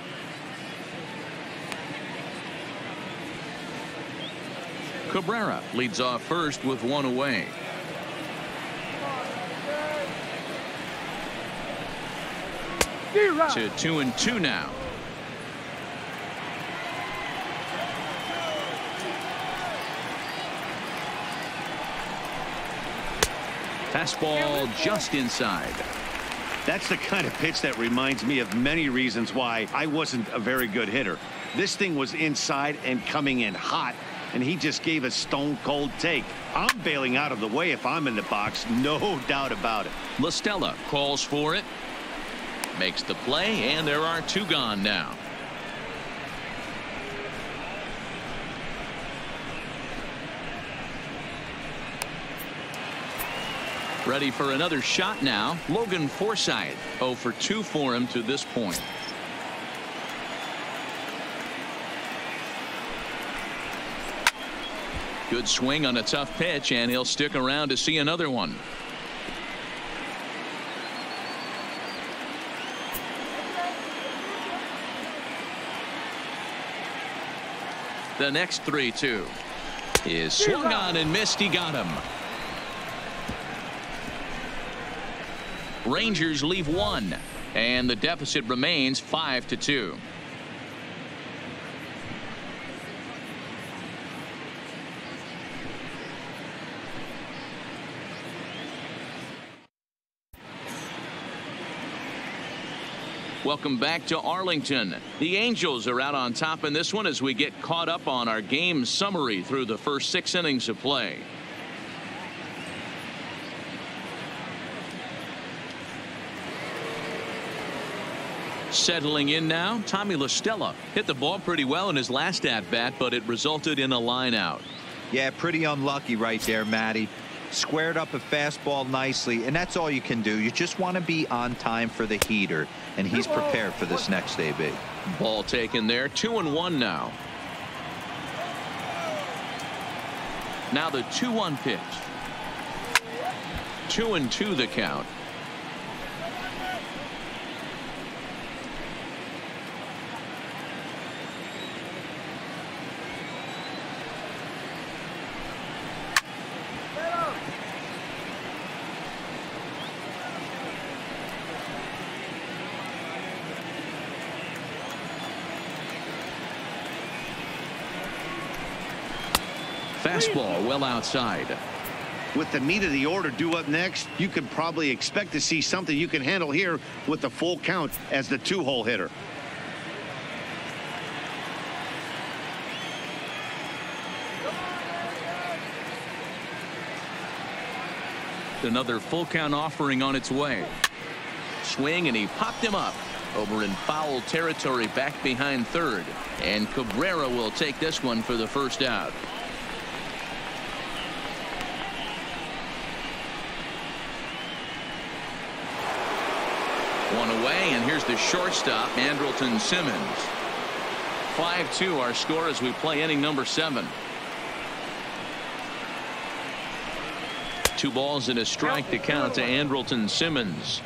Cabrera leads off first with one away. To two and two now. Fastball just inside. That's the kind of pitch that reminds me of many reasons why I wasn't a very good hitter. This thing was inside and coming in hot, and he just gave a stone cold take. I'm bailing out of the way if I'm in the box, no doubt about it. La Stella calls for it, makes the play, and there are two gone now. Ready for another shot now. Logan Forsythe, oh for two for him to this point. Good swing on a tough pitch, and he'll stick around to see another one. The next three two is swung on and missed. He got him. Rangers leave one, and the deficit remains five to two. Welcome back to Arlington. The Angels are out on top in this one as we get caught up on our game summary through the first six innings of play. Settling in now, Tommy La Stella hit the ball pretty well in his last at bat, but it resulted in a line out. Yeah, pretty unlucky right there, Matty. Squared up a fastball nicely, and that's all you can do. You just want to be on time for the heater, and he's prepared for this next A B. Ball taken there, two and one now. Now the two one pitch. Two and two the count. Fastball well outside. With the meat of the order due up next, you could probably expect to see something you can handle here with the full count as the two-hole hitter. Another full count offering on its way. Swing, and he popped him up over in foul territory back behind third. And Cabrera will take this one for the first out. One away, and here's the shortstop, Andrelton Simmons. five two our score as we play inning number seven. Two balls and a strike to count to Andrelton Simmons.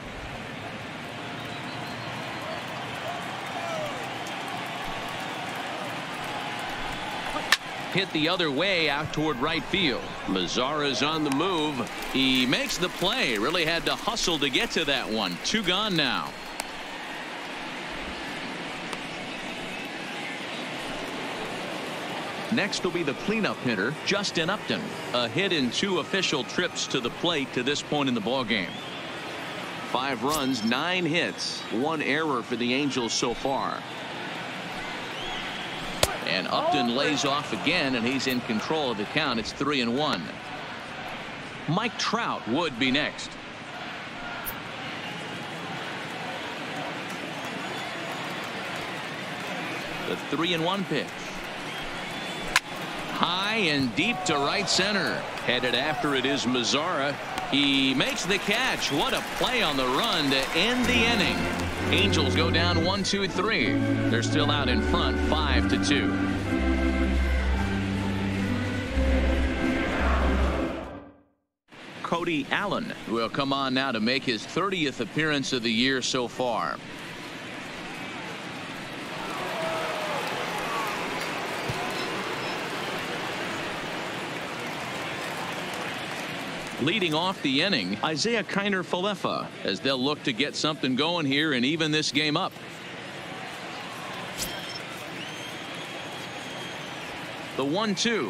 Hit the other way out toward right field. Mazara's on the move. He makes the play. Really had to hustle to get to that one. Two gone now. Next will be the cleanup hitter, Justin Upton. A hit in two official trips to the plate to this point in the ballgame. Five runs, nine hits, one error for the Angels so far. And Upton lays off again, and he's in control of the count. It's three and one. Mike Trout would be next. The three and one pitch. High and deep to right center. Headed after it is Mazara. He makes the catch. What a play on the run to end the inning. Angels go down one two three. They're still out in front five to two. Cody Allen will come on now to make his thirtieth appearance of the year so far. Leading off the inning, Isaiah Kiner-Falefa, as they'll look to get something going here and even this game up. The one two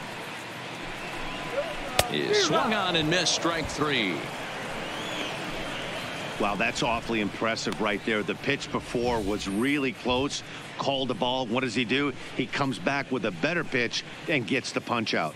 is swung on and missed, strike three. Wow, that's awfully impressive right there. The pitch before was really close. Called the ball. What does he do? He comes back with a better pitch and gets the punch out.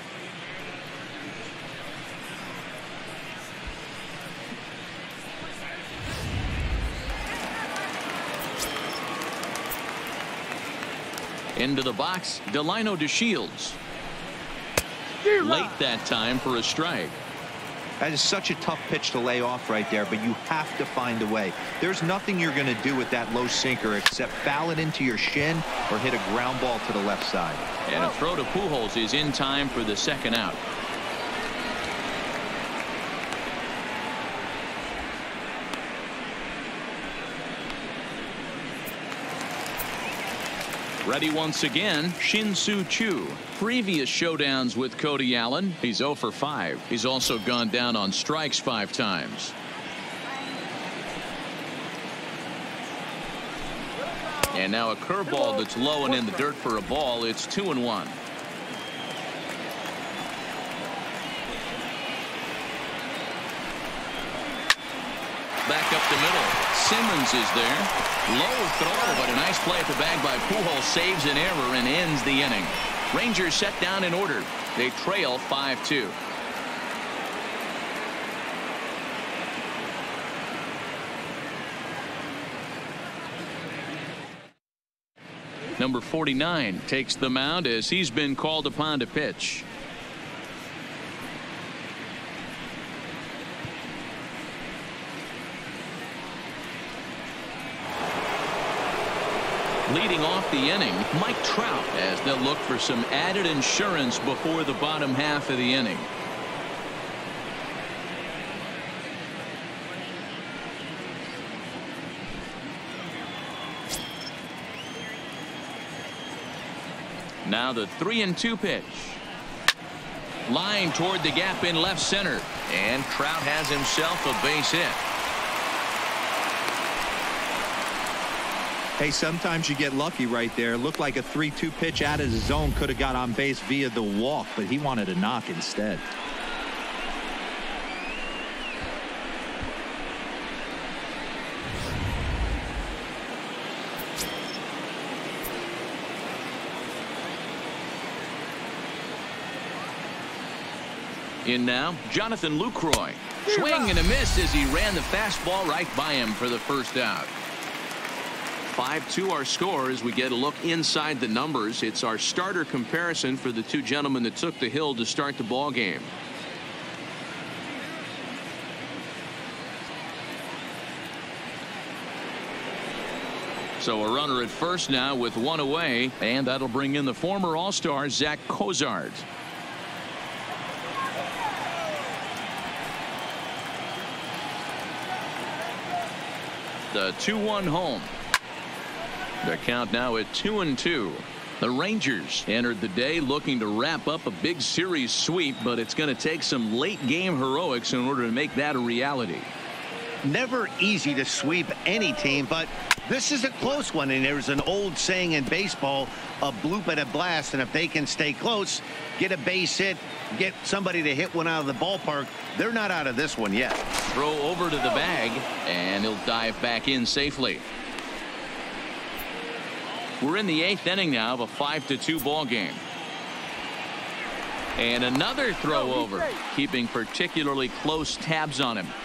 Into the box, Delino DeShields. Late that time for a strike. That is such a tough pitch to lay off right there, but you have to find a way. There's nothing you're going to do with that low sinker except foul it into your shin or hit a ground ball to the left side. And a throw to Pujols is in time for the second out. Ready once again, Shin-Soo Choo. Previous showdowns with Cody Allen, he's oh for five. He's also gone down on strikes five times. And now a curveball that's low and in the dirt for a ball. It's two and one. Back up the middle. Simmons is there. Low throw, but a nice play at the bag by Pujols. Saves an error and ends the inning. Rangers set down in order. They trail five two. Number forty-nine takes the mound as he's been called upon to pitch. Leading off the inning, Mike Trout, as they'll look for some added insurance before the bottom half of the inning. Now the three and two pitch. Line toward the gap in left center, and Trout has himself a base hit. Hey, sometimes you get lucky right there. Looked like a three two pitch out of the zone could have got on base via the walk, but he wanted a knock instead. In now, Jonathan Lucroy. Swing and a miss as he ran the fastball right by him for the first out. five two our score as we get a look inside the numbers. It's our starter comparison for the two gentlemen that took the hill to start the ball game. So a runner at first now with one away, and that'll bring in the former All-Star Zach Cozart. The two one home. The count now at two and two. The Rangers entered the day looking to wrap up a big series sweep, but it's going to take some late game heroics in order to make that a reality. Never easy to sweep any team, but this is a close one, and there's an old saying in baseball, a bloop at a blast, and if they can stay close, get a base hit, get somebody to hit one out of the ballpark, they're not out of this one yet. Throw over to the bag, and he'll dive back in safely. We're in the eighth inning now of a five to two ball game. And another throw over, keeping particularly close tabs on him.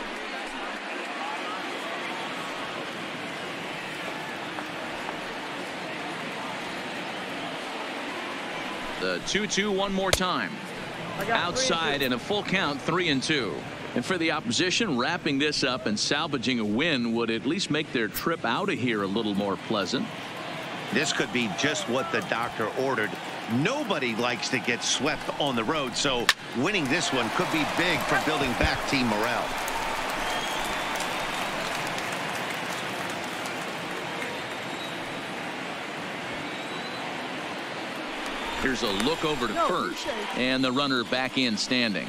The two two one more time. Outside in a full count, three and two. And for the opposition, wrapping this up and salvaging a win would at least make their trip out of here a little more pleasant. This could be just what the doctor ordered. Nobody likes to get swept on the road, so winning this one could be big for building back team morale. Here's a look over to first, and the runner back in standing.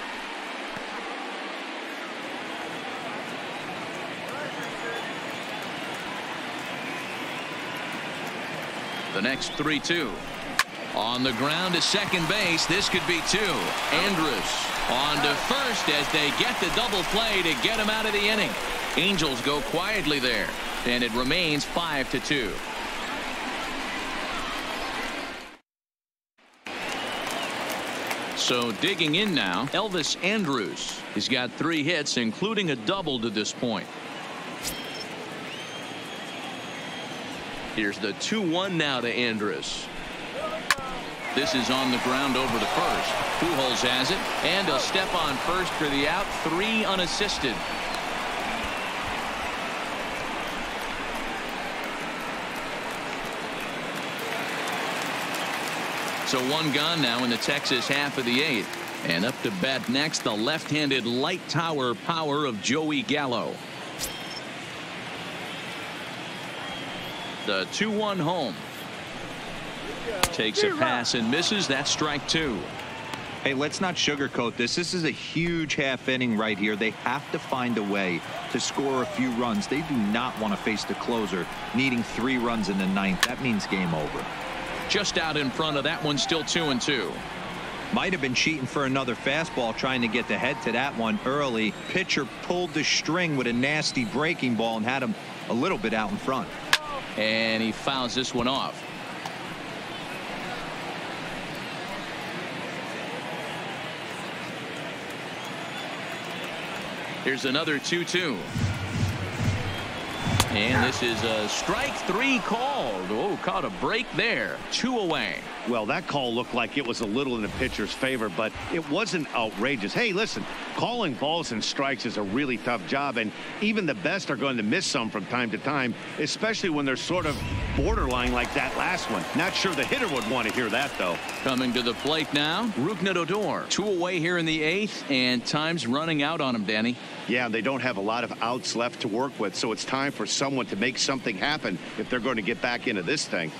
The next three two. On the ground to second base. This could be two. Andrus on to first as they get the double play to get him out of the inning. Angels go quietly there, and it remains five to two. So digging in now, Elvis Andrus. He's got three hits, including a double to this point. Here's the two one now to Andrus. This is on the ground over to first. Pujols has it, and he'll step on first for the out. Three unassisted. So one gone now in the Texas half of the eighth. And up to bat next, the left-handed light tower power of Joey Gallo. The two one home. Takes a pass and misses. That's strike two. Hey, let's not sugarcoat this. This is a huge half inning right here. They have to find a way to score a few runs. They do not want to face the closer needing three runs in the ninth. That means game over. Just out in front of that one, still two and two. Might have been cheating for another fastball, trying to get the head to that one early. Pitcher pulled the string with a nasty breaking ball and had him a little bit out in front. And he fouls this one off. Here's another two two. And this is a strike three called. Oh, caught a break there. Two away. Well, that call looked like it was a little in the pitcher's favor, but it wasn't outrageous. Hey, listen, calling balls and strikes is a really tough job, and even the best are going to miss some from time to time, especially when they're sort of borderline like that last one. Not sure the hitter would want to hear that, though. Coming to the plate now, Rougned Odor. Two away here in the eighth, and time's running out on him, Danny. Yeah, they don't have a lot of outs left to work with, so it's time for someone to make something happen if they're going to get back into this thing.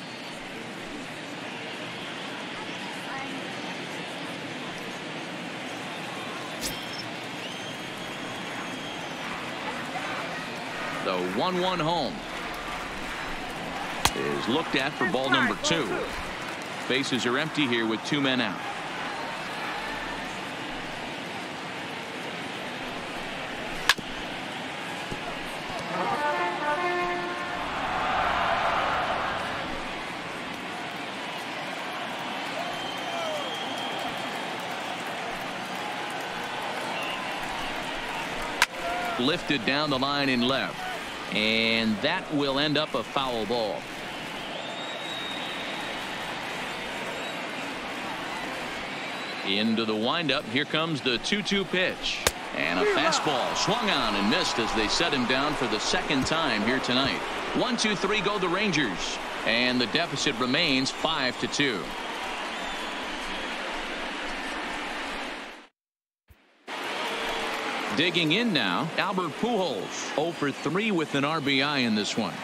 The one one home is looked at for ball number two. Bases are empty here with two men out. Lifted down the line in left, and that will end up a foul ball. Into the windup. Here comes the two two pitch, and a fastball swung on and missed as they set him down for the second time here tonight. One two three go the Rangers, and the deficit remains five to two. Digging in now, Albert Pujols. oh for three with an R B I in this one.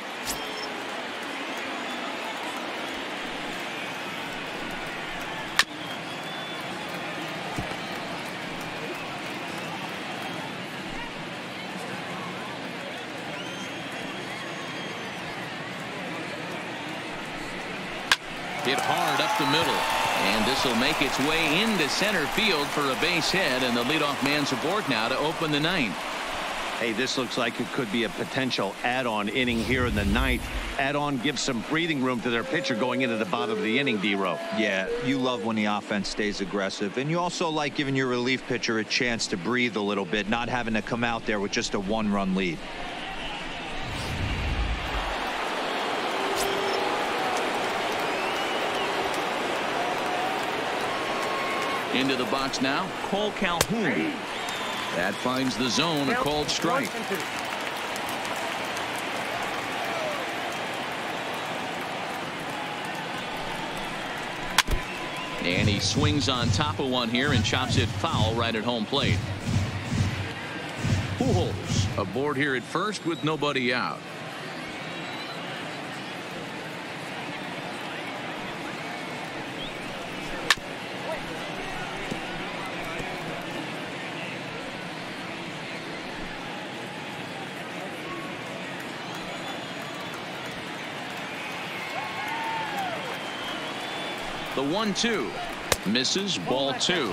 Hit hard up the middle. And this will make its way into center field for a base hit, and the leadoff man's aboard now to open the ninth. Hey, this looks like it could be a potential add-on inning here in the ninth. Add-on gives some breathing room to their pitcher going into the bottom of the inning, D-Row. Yeah, you love when the offense stays aggressive, and you also like giving your relief pitcher a chance to breathe a little bit, not having to come out there with just a one-run lead. Into the box now, Cole Calhoun. That finds the zone, a called strike. And he swings on top of one here and chops it foul right at home plate. Pujols aboard here at first with nobody out. The one two misses, ball two.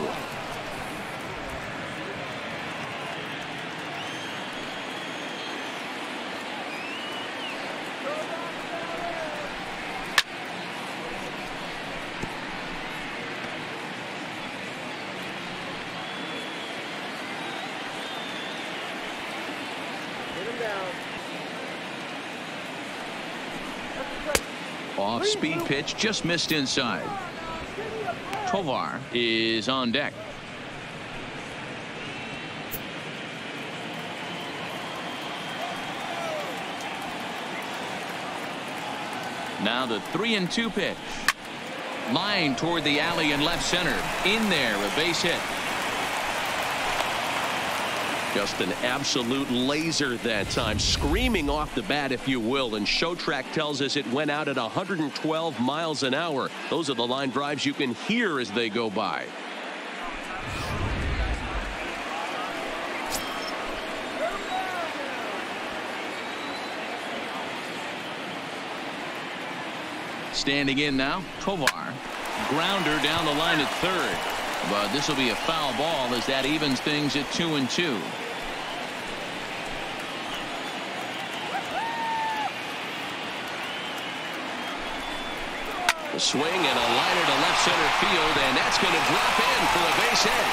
Off speed pitch, just missed inside. Tovar is on deck. Now the three and two pitch. Line toward the alley in left center. In there, a base hit. Just an absolute laser that time, screaming off the bat, if you will, and Showtrack tells us it went out at one hundred twelve miles an hour. Those are the line drives you can hear as they go by. Standing in now, Tovar. Grounder down the line at third. But this will be a foul ball as that evens things at two and two. The swing and a liner to left center field, and that's going to drop in for a base hit.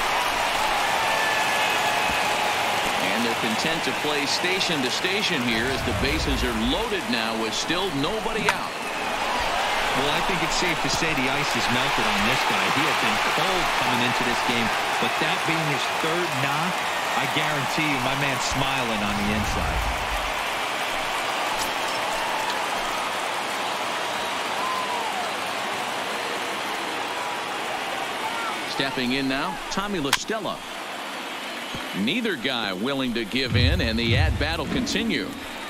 And they're content to play station to station here as the bases are loaded now with still nobody out. Well, I think it's safe to say the ice is melted on this guy. He has been cold coming into this game, but that being his third knock, I guarantee you my man's smiling on the inside. Stepping in now, Tommy La Stella. Neither guy willing to give in, and the at-bat will continue.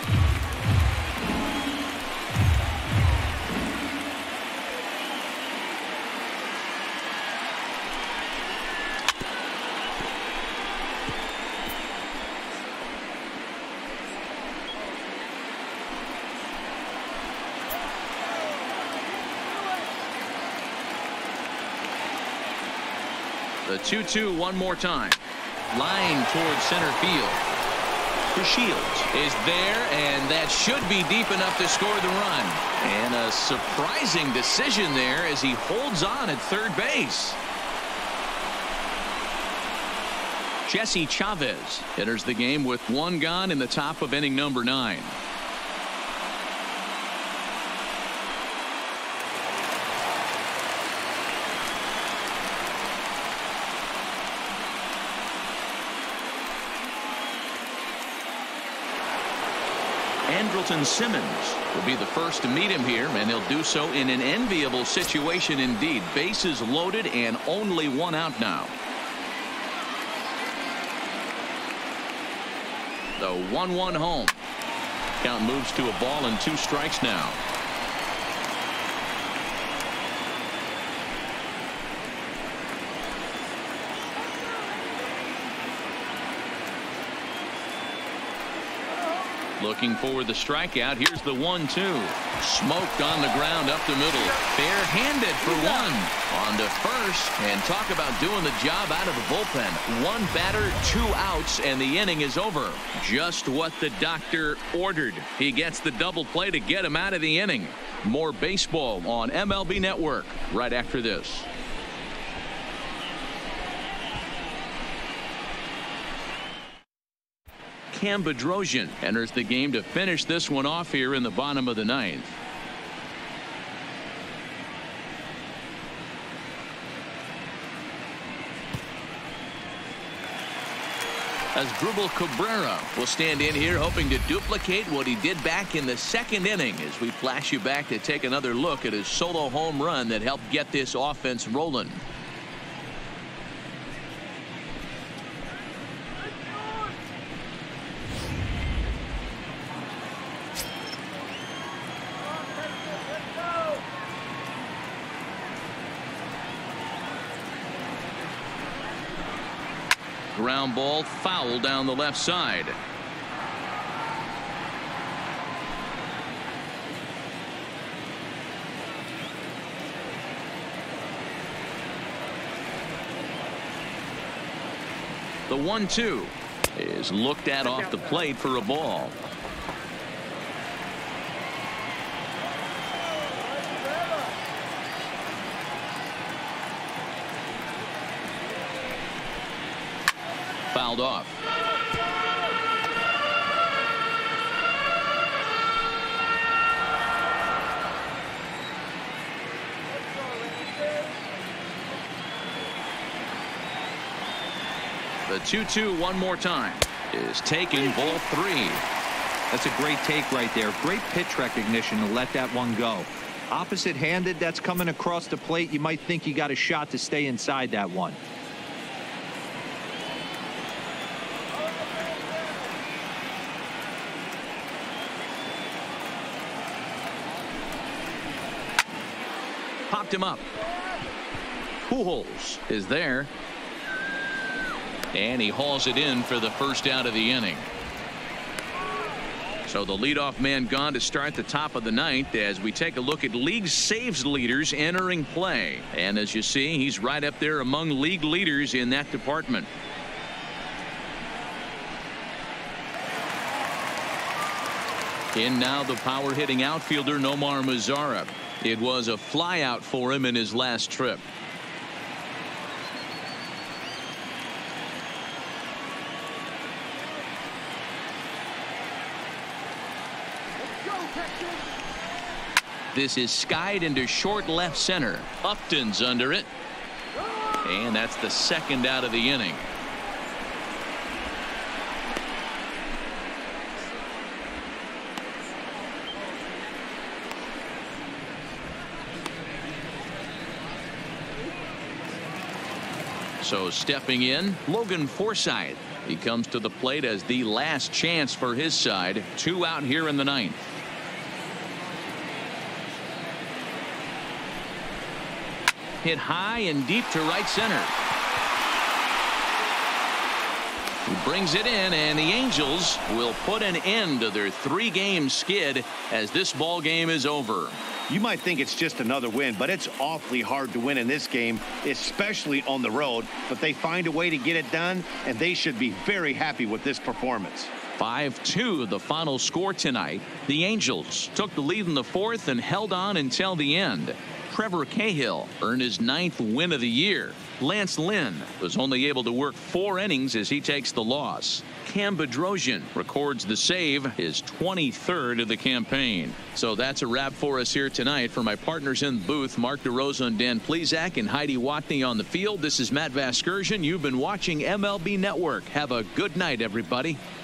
The two two one more time. Line towards center field. The Shields is there, and that should be deep enough to score the run. And a surprising decision there as he holds on at third base. Jesse Chavez enters the game with one gone in the top of inning number nine. Andrelton Simmons will be the first to meet him here, and he'll do so in an enviable situation indeed. Bases loaded and only one out now. The one one home. Count moves to a ball and two strikes now. Looking for the strikeout. Here's the one two. Smoked on the ground up the middle. Bare-handed for one. On to first. And talk about doing the job out of the bullpen. One batter, two outs, and the inning is over. Just what the doctor ordered. He gets the double play to get him out of the inning. More baseball on M L B Network right after this. Cam Bedrosian enters the game to finish this one off here in the bottom of the ninth. Asdrubal Cabrera will stand in here hoping to duplicate what he did back in the second inning as we flash you back to take another look at his solo home run that helped get this offense rolling. Ground ball foul down the left side. The one two is looked at off the plate for a ball. Fouled off. The two two one more time is taken, ball three. That's a great take right there. Great pitch recognition to let that one go. Opposite handed, that's coming across the plate. You might think you got a shot to stay inside that one. Popped him up. Pujols is there. And he hauls it in for the first out of the inning. So the leadoff man gone to start the top of the ninth as we take a look at league saves leaders entering play. And as you see, he's right up there among league leaders in that department. In now the power hitting outfielder Nomar Mazara. It was a flyout for him in his last trip. This is skied into short left center. Upton's under it. And that's the second out of the inning. So stepping in, Logan Forsythe. He comes to the plate as the last chance for his side. Two out here in the ninth. Hit high and deep to right center. He brings it in, and the Angels will put an end to their three-game skid as this ball game is over. You might think it's just another win, but it's awfully hard to win in this game, especially on the road. But they find a way to get it done, and they should be very happy with this performance. five two the final score tonight. The Angels took the lead in the fourth and held on until the end. Trevor Cahill earned his ninth win of the year. Lance Lynn was only able to work four innings as he takes the loss. Cam Bedrosian records the save, his twenty-third of the campaign. So that's a wrap for us here tonight. For my partners in the booth, Mark DeRosa and Dan Plesac and Heidi Watney on the field, this is Matt Vasgersian. You've been watching M L B Network. Have a good night, everybody.